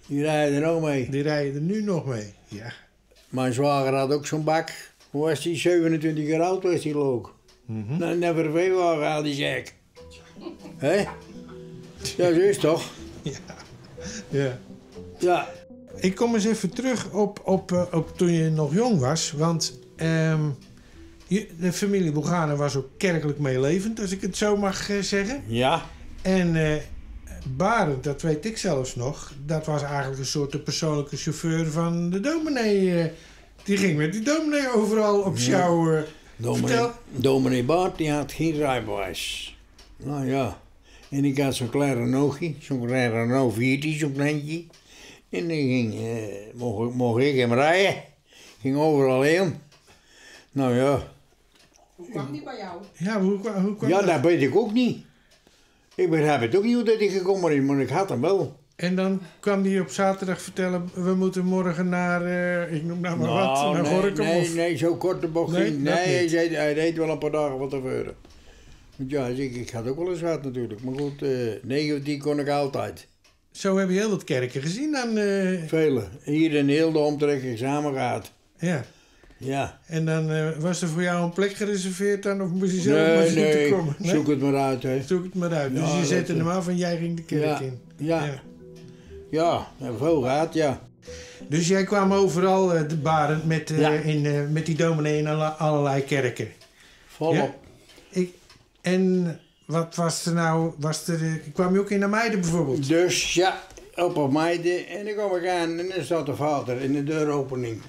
Die rijden er ook mee. Die rijden er nu nog mee. Ja. Mijn zwager had ook zo'n bak. Hoe was die? zevenentwintig jaar oud was die ook. Mhm. Nou, never veewagen haal die zek. Hé? Ja, zo is het toch? Ja. Ja. Ja. Ik kom eens even terug op, op, uh, op toen je nog jong was. Want ehm, je, de familie Boegane was ook kerkelijk meelevend, als ik het zo mag uh, zeggen. Ja. En uh, Barend, dat weet ik zelfs nog, dat was eigenlijk een soort de persoonlijke chauffeur van de dominee. Uh, die ging met die dominee overal op sjouw. Uh, Dominee, dominee Bart, die had geen rijbewijs. Nou ja. En ik had zo'n klein Renaultje, zo'n klein Renault veertien, zo'n kleintje. En dan ging, eh, mocht, mocht ik hem rijden. Ging overal heen. Nou ja. Hoe kwam die bij jou? Ja, hoe, kwa- hoe kwam Ja, dat? dat weet ik ook niet. Ik begrijp het ook niet hoe dat hij gekomen is, maar ik had hem wel. En dan kwam hij op zaterdag vertellen, we moeten morgen naar, uh, ik noem nou maar wat, naar nee, Gorinchem nee, of... nee, zo korte bocht Nee, niet. dat Nee, hij, niet. zei, hij deed wel een paar dagen van tevoren. Want ja, ik, ik had ook wel eens gehad natuurlijk. Maar goed, uh, negen of tien kon ik altijd. Zo heb je heel wat kerken gezien dan. Uh, Vele. Hier in heel de omtrek samen gaat. ja. Ja. En dan uh, was er voor jou een plek gereserveerd dan, of moest je zelf maar Nee, zien nee, te komen? zoek het maar uit, hè. Zoek het maar uit. Ja, Dus je dat, zette uh, hem af en jij ging de kerk ja, in. ja. Ja, ja, veel gaat, ja. Dus jij kwam overal uh, de Barend met, uh, Ja. in, uh, met die dominee in alle- allerlei kerken. Volop. Ja. Ik, en wat was er nou, was er, uh, kwam je ook in Ameide bijvoorbeeld? Dus ja, op op meiden. En dan kom ik aan en dan staat de vader in de deuropening.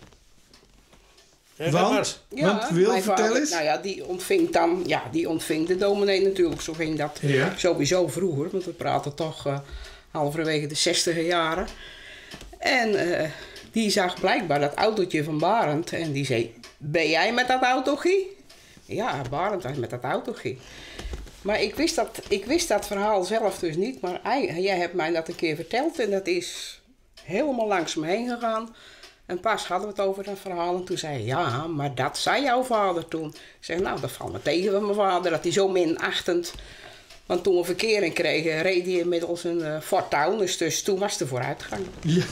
Zeg maar. Want, want Wil, mijn vertel vader, eens. Nou ja, die ontving dan, ja, die ontving de dominee natuurlijk. Zo ging dat Ja. sowieso vroeger, want we praten toch uh, halverwege de zestiger jaren. En uh, die zag blijkbaar dat autootje van Barend en die zei, ben jij met dat autootje? Ja, Barend was met dat autootje. Maar ik wist, dat, ik wist dat verhaal zelf dus niet, maar hij- jij hebt mij dat een keer verteld en dat is helemaal langs me heen gegaan. En pas hadden we het over dat verhaal en toen zei hij, ja, maar dat zei jouw vader toen. Ik zeg, nou, dat valt me tegen van mijn vader, dat hij zo minachtend... Want toen we verkering kregen, reed hij inmiddels een uh, Ford Taunus, dus toen was de vooruitgang. Ja.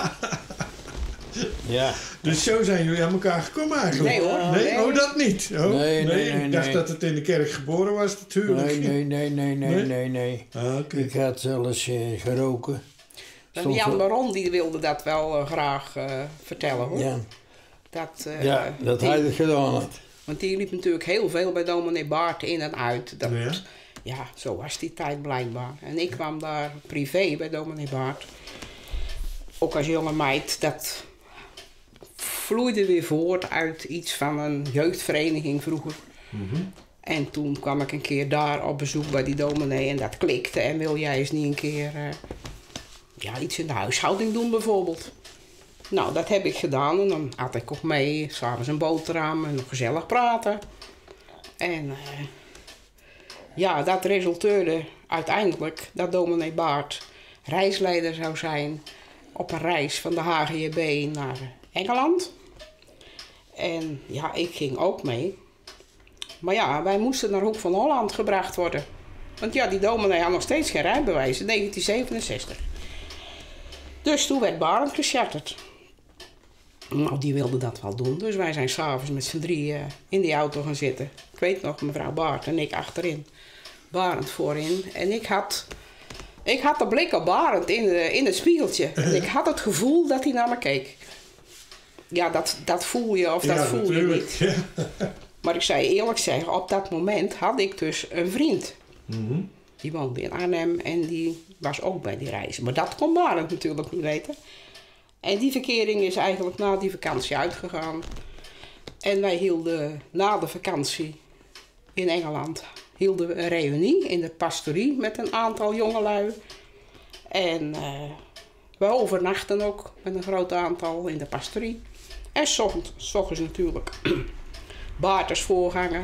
Ja. Dus zo zijn jullie aan elkaar gekomen eigenlijk? Nee, hoor. Nee, Nee. oh dat niet? Oh, Nee, nee, nee, ik dacht nee. dat het in de kerk geboren was natuurlijk. Nee, nee, nee, nee, nee, Nee? nee, nee. Ah, oké. Ik had zelfs uh, geroken. En Stond Jan zo- Baron die wilde dat wel uh, graag uh, vertellen hoor. Ja, Dat, uh, ja, dat die- hij het gedaan had. Want die liep natuurlijk heel veel bij dominee Baart in en uit. Dat, Ja. ja. zo was die tijd blijkbaar. En ik kwam daar privé bij dominee Baart. Ook als jonge meid. Dat vloeide weer voort uit iets van een jeugdvereniging vroeger. En toen kwam ik een keer daar op bezoek bij die dominee en dat klikte. En wil jij eens niet een keer uh, ja, iets in de huishouding doen bijvoorbeeld? Nou, dat heb ik gedaan en dan had ik ook mee, s'avonds een boterham en nog gezellig praten. En uh, ja, dat resulteerde uiteindelijk dat dominee Baart reisleider zou zijn op een reis van de H G B naar Engeland. En ja, ik ging ook mee. Maar ja, wij moesten naar Hoek van Holland gebracht worden. Want ja, die dominee had nog steeds geen rijbewijs in negentien zevenenzestig. Dus toen werd Barend gecharterd. Nou, die wilde dat wel doen. Dus wij zijn s'avonds met z'n drieën in die auto gaan zitten. Ik weet nog, mevrouw Baart en ik achterin. Barend voorin. En ik had, ik had de blik op Barend in, de, in het spiegeltje. En ik had het gevoel dat hij naar me keek. Ja, dat, dat voel je of dat Ja, voel je natuurlijk. niet. Ja. Maar ik zou je eerlijk zeggen, op dat moment had ik dus een vriend. Mhm. Die woonde in Arnhem en die was ook bij die reis. Maar dat kon Barend natuurlijk niet weten. En die verkering is eigenlijk na die vakantie uitgegaan. En wij hielden na de vakantie in Engeland hielden we een reunie in de pastorie met een aantal jongelui. En uh, we overnachten ook met een groot aantal in de pastorie. En s ochtends, s ochtends natuurlijk Baart als voorganger.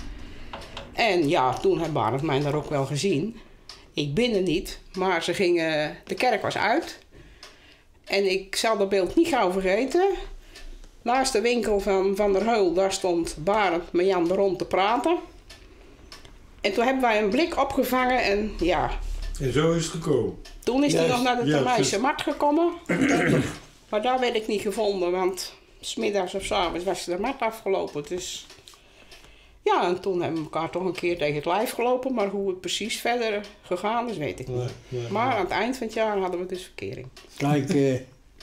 En ja, toen had Barend mij daar ook wel gezien. Ik binnen niet, maar ze gingen, de kerk was uit. En ik zal dat beeld niet gauw vergeten. Naast de winkel van Van der Heul, daar stond Barend met Jan de Rond te praten. En toen hebben wij een blik opgevangen en ja, En zo is het gekomen. Toen is hij Juist, nog naar de juist. Termijnse markt gekomen. Maar daar werd ik niet gevonden, want 's middags of 's avonds was de markt afgelopen. Dus ja, en toen hebben we elkaar toch een keer tegen het lijf gelopen. Maar hoe het precies verder gegaan is, weet ik niet. Nee, nee, Maar aan het eind van het jaar hadden we dus verkering. Kijk, eh,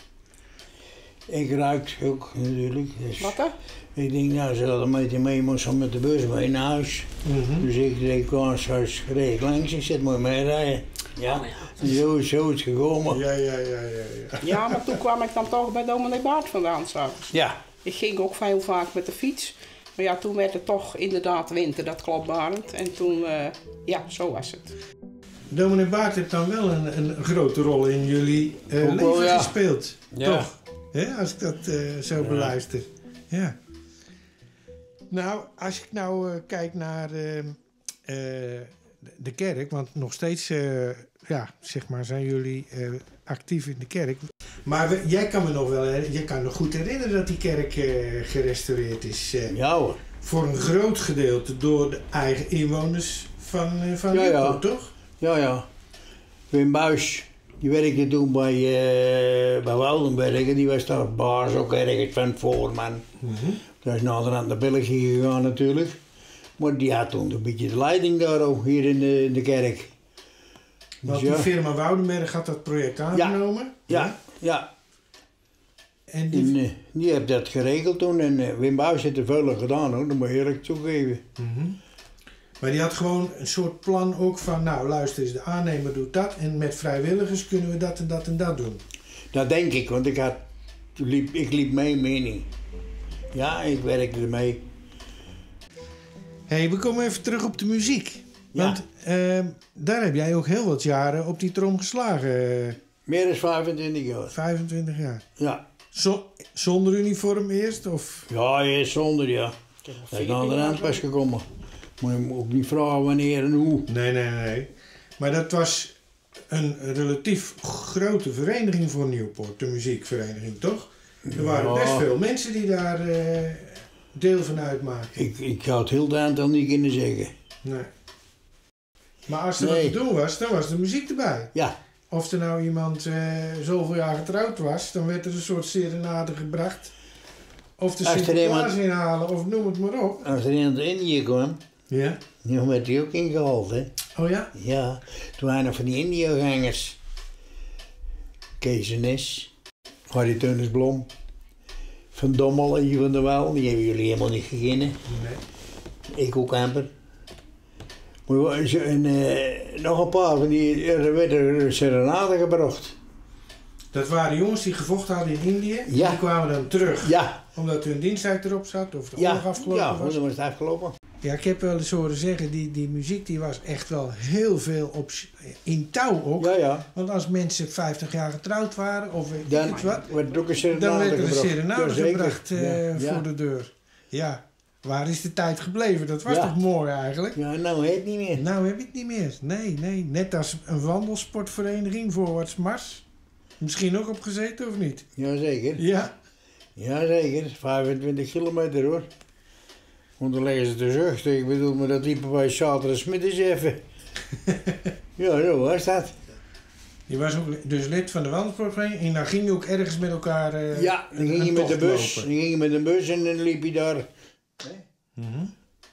ik ruik ook natuurlijk. Dus Wat hè? ik denk, nou, ze hadden met je mee moesten met de bus mee naar huis. Mhm. Dus ik denk, kwam straks reed langs, ik zet maar mee rijden. Ja, en zo is zo is het gekomen. Ja, ja, ja, ja, ja. Ja, maar toen kwam ik dan toch bij dominee Baart vandaan s'avonds. Ja, Ik ging ook heel vaak met de fiets. Maar ja, toen werd het toch inderdaad winter, dat klopt Barend. En toen, eh, ja, zo was het. Dominee Baart heeft dan wel een, een grote rol in jullie eh, Ook leven wel, ja. gespeeld. Ja. Toch? Hè, als ik dat eh, zo Ja. beluister. Ja. Nou, als ik nou eh, kijk naar eh, eh, de kerk, want nog steeds eh, ja, zeg maar, zijn jullie eh, actief in de kerk. Maar we- jij kan me nog wel, her- je kan nog goed herinneren dat die kerk eh, gerestaureerd is. eh, ja hoor. Voor een groot gedeelte door de eigen inwoners van, eh, van Ja, ja. Nieuwpoort, toch? Ja, ja. Wim Buis, die werkte toen bij, uh, bij Woudenbergen, die was daar baas ook ergens van voorman. Mhm. Dat is naderhand naar België gegaan natuurlijk. Maar die had toen een beetje de leiding daar ook, hier in de, in de kerk. Want Dus ja. die firma Woudenberg had dat project aangenomen. Ja, ja. En die... En, eh, die heeft dat geregeld toen en uh, Wim Buis heeft er veel gedaan hoor, dat moet je eerlijk toegeven. Mhm. Maar die had gewoon een soort plan ook van, nou luister eens, de aannemer doet dat en met vrijwilligers kunnen we dat en dat en dat doen. Dat denk ik, want ik, had, liep, ik liep mee, mening. Ja, ik werkte ermee. Hé, hey, we komen even terug op de muziek. Ja. Want ehm, daar heb jij ook heel wat jaren op die trom geslagen. eh, Meer dan vijfentwintig jaar. vijfentwintig jaar. Ja. Zo- zonder uniform eerst? Of? Ja, eerst zonder, ja. Dat is aan de rand pas gekomen. Moet je me ook niet vragen wanneer en hoe. Nee, nee, nee. Maar dat was een relatief grote vereniging voor Nieuwpoort, de muziekvereniging, toch? Er waren Ja. best veel mensen die daar eh, deel van uitmaakten. Ik, ik had heel de aantal niet kunnen zeggen. Nee. Maar als er Nee. wat te doen was, dan was de muziek erbij. Ja, Of er nou iemand eh, zoveel jaar getrouwd was, dan werd er een soort serenade gebracht. Of de Als er Sinterklaas iemand- inhalen, of noem het maar op. als er iemand in Indië kwam, Ja. dan werd hij ook ingehaald, hè. Oh ja? Ja, toen waren er van die Indië-gangers. Kees en Nes, Harry Teunisblom, Van Dommel en Van der Wel, die hebben jullie helemaal niet gegeven. Nee. Ik ook amper. Maar we- zo- en, eh, nog een paar van die, er werd er een serenade gebracht. Dat waren jongens die gevochten hadden in Indië. Ja. Die kwamen dan terug. Ja, Omdat hun diensttijd erop zat of de ja, oorlog afgelopen ja, was. dan was het afgelopen. Ja, ik heb wel eens horen zeggen, die, die muziek die was echt wel heel veel op, in touw ook. Ja, ja. Want als mensen vijftig jaar getrouwd waren of weet ik Dan iets wat, werd er ook een serenade dan werd er een gebracht. serenade Jazeker. gebracht eh, Ja, ja. voor de deur. Ja, waar is de tijd gebleven? Dat was Ja. toch mooi eigenlijk? Ja, nou heet het niet meer. Nou heb ik het niet meer. Nee, nee. Net als een wandelsportvereniging, voorwaarts mars. Misschien ook opgezeten of niet? Jazeker. Ja. Jazeker, vijfentwintig kilometer hoor. Want dan leggen ze de zuchten. Ik bedoel, maar dat liepen wij zaterdagmiddags even. Ja, zo was dat. Je was ook dus lid van de wandelsportvereniging en dan ging je ook ergens met elkaar eh, Ja, dan een- ging je een met de tocht bus. Dan lopen. ging je met een bus en dan liep je daar. Mhm.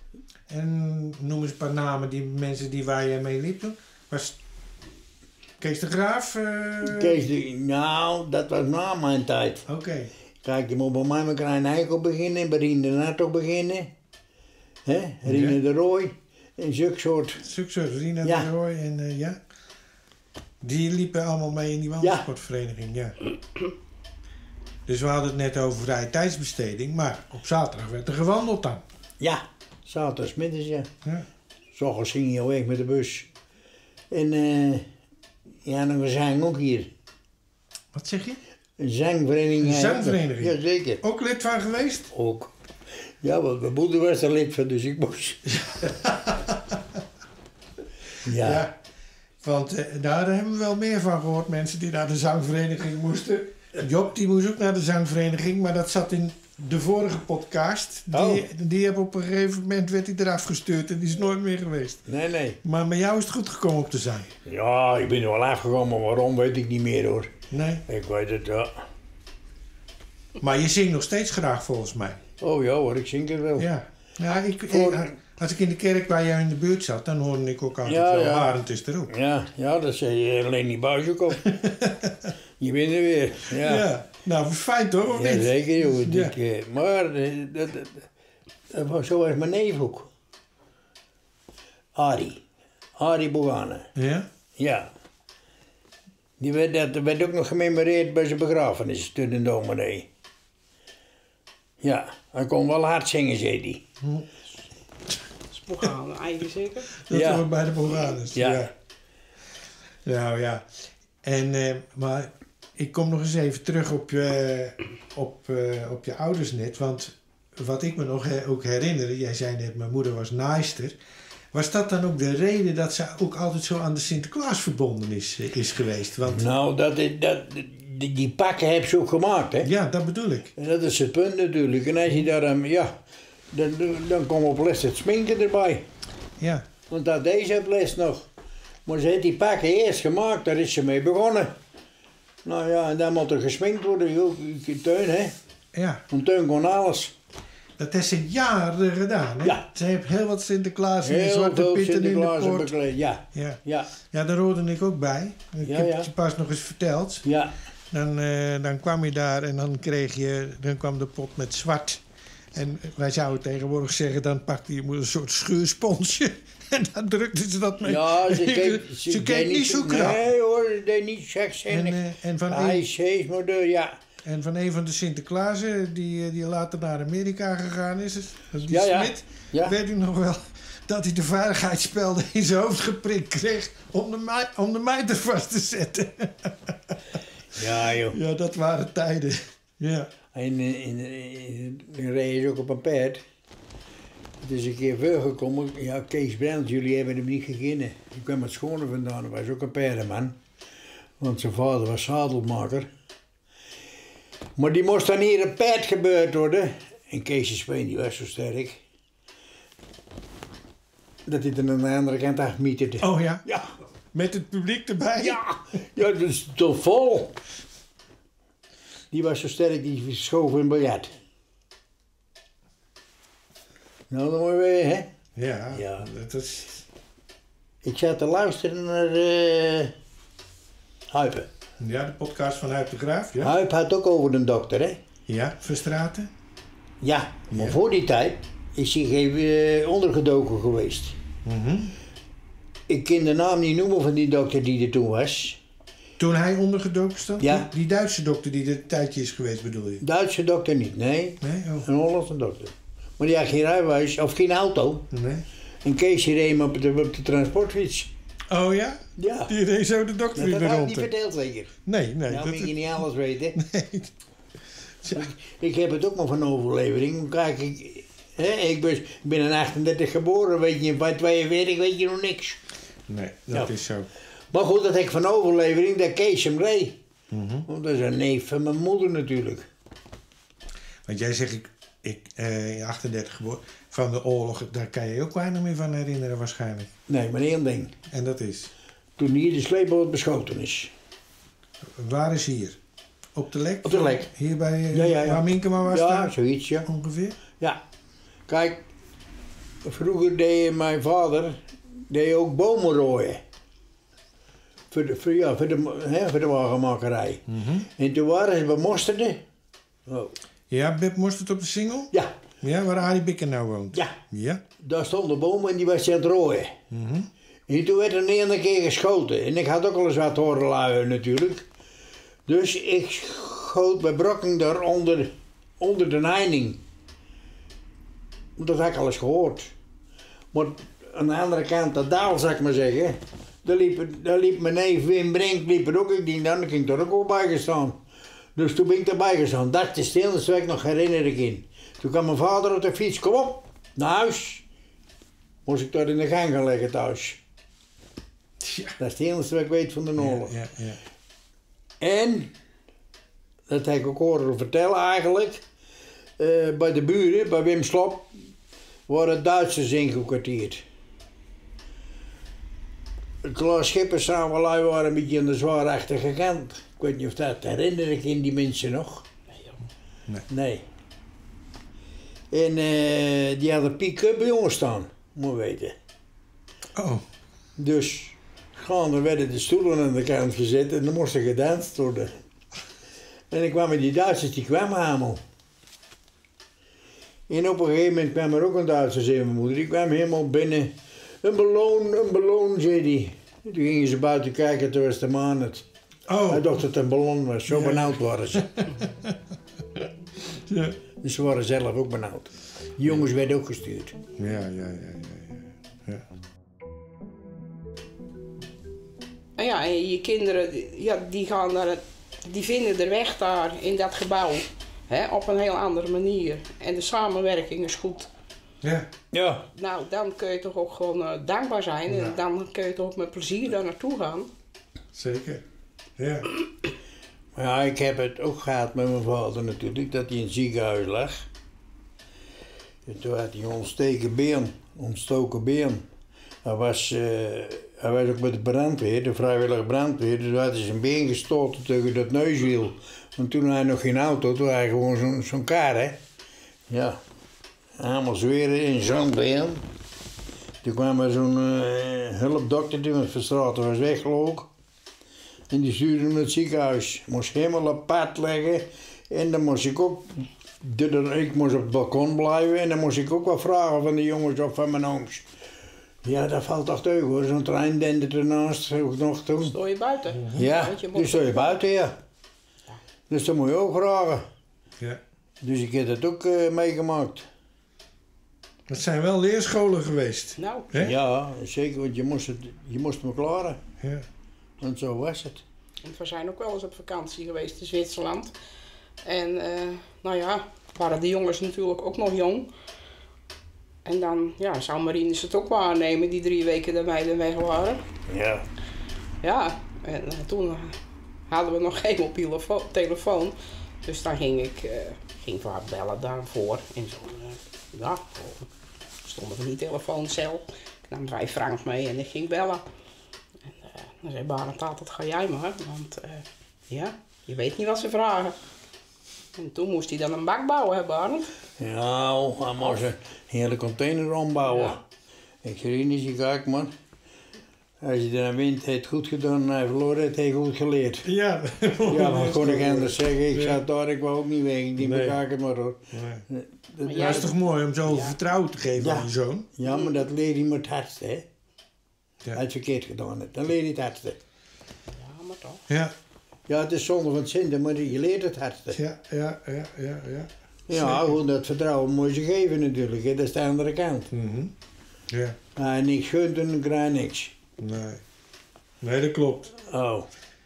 En noem eens een paar namen die mensen die waar jij mee liep toen. Was Kees de Graaf? eh, Kees, de- nou, dat was na mijn tijd. Oké. Kijk, je moet bij mij met Krijn Eikel beginnen, bij Rien de Nato beginnen. Hè? Rien Ja. de Rooij. En zulke soort. Succes, Rina Ja. de Rooij en eh, ja. Die liepen allemaal mee in die wandelsportvereniging, ja. Dus we hadden het net over vrije tijdsbesteding, maar op zaterdag werd er gewandeld dan. Ja, zaterdagmiddags, ja. Ja. S'ochtends ging je weg met de bus. En eh ja, dan we zang ook hier. Wat zeg je? Een zangvereniging. Een zangvereniging? Jazeker. Ook lid van geweest? Ook. Ja, want mijn moeder was er lid van, dus ik moest. ja. Ja. Want eh, daar hebben we wel meer van gehoord, mensen die naar de zangvereniging moesten. Job die moest ook naar de zangvereniging, maar dat zat in de vorige podcast, die, Oh. die heb op een gegeven moment werd hij eraf gestuurd en die is nooit meer geweest. Nee, nee. Maar met jou is het goed gekomen op te zijn. Ja, ik ben er wel afgekomen, maar waarom weet ik niet meer hoor. Nee. Ik weet het, ja. Maar je zingt nog steeds graag volgens mij. Oh ja hoor, ik zing het wel. Ja. Ja, ik, Voor- ik- als ik in de kerk bij jou in de buurt zat, dan hoorde ik ook altijd Ja, wel, ja. Barend is er ook. Ja, ja, dat zei je alleen niet buis ook op. Je bent er weer. Ja, ja. Ja. Nou, fijn toch, of niet? zeker joh. Ja. Ik, eh, maar eh, dat, dat, dat was zo was mijn neef ook. Arie. Arie Bogane. Ja? Ja. Die werd, dat werd ook nog gememoreerd bij zijn begrafenis, toen in dominee. Ja, hij kon wel hard zingen, zei hij. Spogalen, eigen zeker. Dat Ja. hoort bij de Boganus. Ja. Ja. Nou ja. En, eh, maar ik kom nog eens even terug op, je op, eh, op je ouders net. Want wat ik me nog he- ook herinner, jij zei net, mijn moeder was naaister. Was dat dan ook de reden dat ze ook altijd zo aan de Sinterklaas verbonden is, is geweest? Want Nou, dat, is- dat, die, die pakken heb ze ook gemaakt, hè. ja, dat bedoel ik. En dat is het punt natuurlijk. En als je daar, um, ja, dan, dan komt op les het sminken erbij. Ja. Want dat deze heb les nog. Maar ze heeft die pakken eerst gemaakt, daar is ze mee begonnen. Nou ja, en dan moet er gesminkt worden, joh. Teun, hè. Ja. Want Teun kon alles. Dat heeft ze jaren gedaan. Hè? Ja. Ze heeft heel wat Sinterklaas en de Heel Zwarte veel Pieten in de Sinterklaas en poort. bekleed. Ja, Ja. ja, Ja, daar hoorde ik ook bij. Ik Ja, heb ja. het je pas nog eens verteld. ja. Dan, eh, dan kwam je daar en dan kreeg je, dan kwam de pot met zwart. En wij zouden tegenwoordig zeggen, dan pakte je een soort schuursponsje. En dan drukte ze dat mee. Ja, ze keek, ze deed keek niet zo krap. Nee hoor, ze deed niet sekszinnig. En, eh, en, van Hij een, is maar de, ja. en van een van de Sinterklaasen, die, eh, die later naar Amerika gegaan is, die Ja, ja. Smit, Ja. weet ik nog wel dat hij de veiligheidsspelden in zijn hoofd geprikt kreeg om de, mij, om de mijter vast te zetten. Ja joh. Ja, dat waren tijden. Ja. En in, in, in, in reed je ook op een paard. Het is een keer voorgekomen. Ja, Kees Brandt, jullie hebben hem niet gegeven. Die kwam uit Schone vandaan, hij was ook een paardenman. Want zijn vader was zadelmaker. Maar die moest dan hier een paard gebeurd worden. En Kees Speen, die was zo sterk. Dat hij er aan de andere kant afmieterde. Oh ja? Ja, Met het publiek erbij? ja, ja, dat is toch vol. Die was zo sterk, die schoof in biljet. Nou, dan maar weer, hè. Ja, Ja. dat is... Ik zat te luisteren naar uh, Huipen. Ja, de podcast van Huip de Graaf, ja. Huip had ook over de dokter, hè. Ja, Verstraten. Ja, maar Ja. voor die tijd is hij even uh, ondergedoken geweest. Mhm. Ik kan de naam niet noemen van die dokter die er toen was. Toen hij ondergedoken stond? Ja. Die, die Duitse dokter die er een tijdje is geweest, bedoel je? Duitse dokter niet, nee. Nee? Oh. Een Hollandse dokter. Maar die had geen rijbewijs, of geen auto. Nee. En Kees reed hem op de, op de transportfiets. Oh ja? Ja. Die reed zo de dokter Dat in de had ik rond. niet verteld zeker. Nee, nee. Nou dat moet je is- niet alles weten. nee. Ja. Ik heb het ook nog van overlevering. Kijk, ik, hè, ik, ben, ik ben in achtendertig geboren, weet je, bij tweeënveertig weet je nog niks. Nee, dat Ja. is zo. Maar goed, dat heb ik van overlevering, dat Kees hem reed. Mhm. Want dat is een neef van mijn moeder natuurlijk. Want jij zegt, ik, ik eh, in achtendertig geboren, van de oorlog, daar kan je je ook weinig meer van herinneren waarschijnlijk. Nee, maar één ding. En dat is, Toen hier de sleepboot beschoten is. waar is hier? Op de Lek? Op de Lek. Hier bij eh, Ja, ja, ja. waar Minkema was Ja, daar? zoiets, ja. Ongeveer? Ja. Kijk, vroeger deed mijn vader deed ook bomen rooien. Voor de, voor, ja, voor de, hè, voor de wagenmakerij. Mhm. En toen waren ze bemosterde. Oh. Ja, Bib Mostert op de Singel? Ja, Ja, waar Arie Bikker nou woont? ja. Ja? Daar stond de boom en die was aan het rooien. Mhm. En toen werd er een ene keer geschoten. En ik had ook al eens wat horen luien natuurlijk. Dus ik schoot bij Brokken daar onder, onder de heining. Dat had ik al eens gehoord. Maar aan de andere kant, dat daal zou ik maar zeggen. Daar liep, daar liep mijn neef Wim Brink liep er ook. Ik denk, dan ging ik er ook wel bij gestaan. Dus toen ben ik erbij gestaan. Dat is de stilste wat ik nog herinner ik in. Toen kwam mijn vader op de fiets. Kom op, naar huis. Moest ik daar in de gang gaan liggen thuis. Ja. Dat is het enige wat ik weet van de oorlog. Ja, ja, ja. En, dat heb ik ook horen vertellen eigenlijk, uh, bij de buren, bij Wim Slop, waren Duitsers ingekwartierd. Klaas Schippers samen waren een beetje aan de zwaarachtige kant. Ik weet niet of dat herinner ik in die mensen nog. Nee, joh. Nee. Nee. En uh, die hadden pick-up bij ons staan, moet je weten. Oh. Dus gaande werden de stoelen aan de kant gezet en dan moest er gedanst worden. En dan kwamen die Duitsers, die kwamen allemaal. En op een gegeven moment kwam er ook een Duitser, zei mijn moeder. Die kwam helemaal binnen. Een ballon, een ballon, zei hij. Toen gingen ze buiten kijken, toen was de man het. Oh. Hij dacht dat het een ballon was, zo Ja. benauwd waren ze. Ja. Dus ze waren zelf ook benauwd. Die jongens werden ook gestuurd. Ja, ja, ja, ja, ja. ja. En ja, en je kinderen, die- ja, die, gaan naar het, die vinden de weg daar in dat gebouw. Hè, op een heel andere manier. En de samenwerking is goed. Ja. Ja. Nou, dan kun je toch ook gewoon uh, dankbaar zijn. Ja. En dan kun je toch ook met plezier daar naartoe gaan. Zeker. Ja. Maar ja, ik heb het ook gehad met mijn vader natuurlijk, dat hij in het ziekenhuis lag. En toen had hij een ontsteken been, ontstoken been. Hij was, uh, hij was ook met de brandweer, de vrijwillige brandweer, dus had hij zijn been gestoten tegen dat neuswiel. Want toen had hij nog geen auto, toen had hij gewoon zo'n zo'n kar, hè. Ja, allemaal zweren in zo'n been. Toen kwam er zo'n uh, hulpdokter die met Verstraeten was weggelopen. En die stuurde hem naar het ziekenhuis. Moest helemaal op pad leggen. En dan moest ik ook... Ik moest op het balkon blijven. En dan moest ik ook wat vragen van de jongens of van mijn ooms. Ja, dat valt toch tegen hoor. Zo'n trein dendert ernaast. Ook nog toen. Stoor je buiten. Ja, Want je moet- dus sta je buiten, ja. Dus dat moet je ook vragen. Ja. Dus ik heb dat ook uh, meegemaakt. Dat zijn wel leerscholen geweest. Nou, Hè? Ja, zeker. Want je moest, het, je moest me klaren. Ja. Want zo was het. want we zijn ook wel eens op vakantie geweest in Zwitserland. En eh, nou ja, waren de jongens natuurlijk ook nog jong. En dan ja, zou Marines het ook waarnemen, die drie weken dat wij er weg waren. Ja. Ja, en eh, toen hadden we nog geen mobiele fo- telefoon. Dus dan ging ik eh, ging voor haar bellen daarvoor. In zo'n, uh, ja, stonden we die telefooncel. Ik nam vijf frank mee en ik ging bellen. En uh, dan zei Barend altijd, ga jij maar. Want uh, ja, je weet niet wat ze vragen. En toen moest hij dan een bak bouwen, hè Barend? Ja, hij moest een hele container ombouwen. Ja. Ik zei, niet, kijk man. Als je dan wint, heeft het goed gedaan en hij verloren, heeft hij goed geleerd. Ja. Ja, maar kon ik anders zeggen, ik Ja. zat daar, ik wou ook niet weg, ik die Nee. bekijk het maar hoor. Nee. Dat- Maar Ja, ja, is toch mooi om zo Ja. vertrouwen te geven Ja. aan je zoon? Ja, maar dat leer je met het hardste, hè. Ja. Hij het verkeerd gedaan heeft, dan leer je het hardste. Ja, maar toch. Ja. Ja, het is zonde van het zin, maar je leert het hardste. Ja, ja, ja, ja, ja. Ja, goed, dat vertrouwen moet je geven natuurlijk, hè. Dat is de andere kant. Mhm. Ja. Hij niks gunt en dan krijg je niks. Nee. Nee, dat klopt. Oh.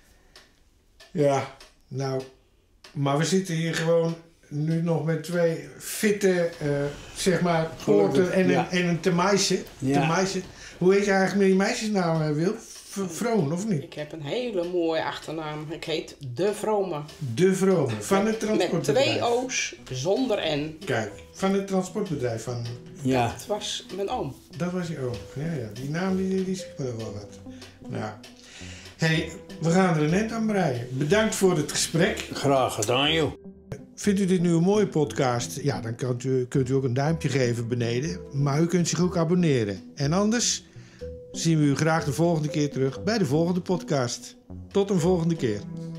Ja, nou, maar we zitten hier gewoon nu nog met twee fitte, eh, zeg maar, poorten en een, ja. en een temeisje. Ja. Temeisje. Hoe heet je eigenlijk met die meisjesnaam, eh, Wil? V- Vroon, of niet? Ik heb een hele mooie achternaam. Ik heet De Vrome. De Vroon, van het Met transportbedrijf. twee O's, zonder N. Kijk, van het transportbedrijf. Van, Ja. Het was mijn oom. dat was je oom. Ja, ja, die naam die, die zegt me nog wel wat. Nou, hey, we gaan er een eind aan breien. Bedankt voor het gesprek. Graag gedaan, joh. Vindt u dit nu een mooie podcast? Ja, dan kunt u, kunt u ook een duimpje geven beneden. Maar u kunt zich ook abonneren. En anders zien we u graag de volgende keer terug bij de volgende podcast. Tot een volgende keer.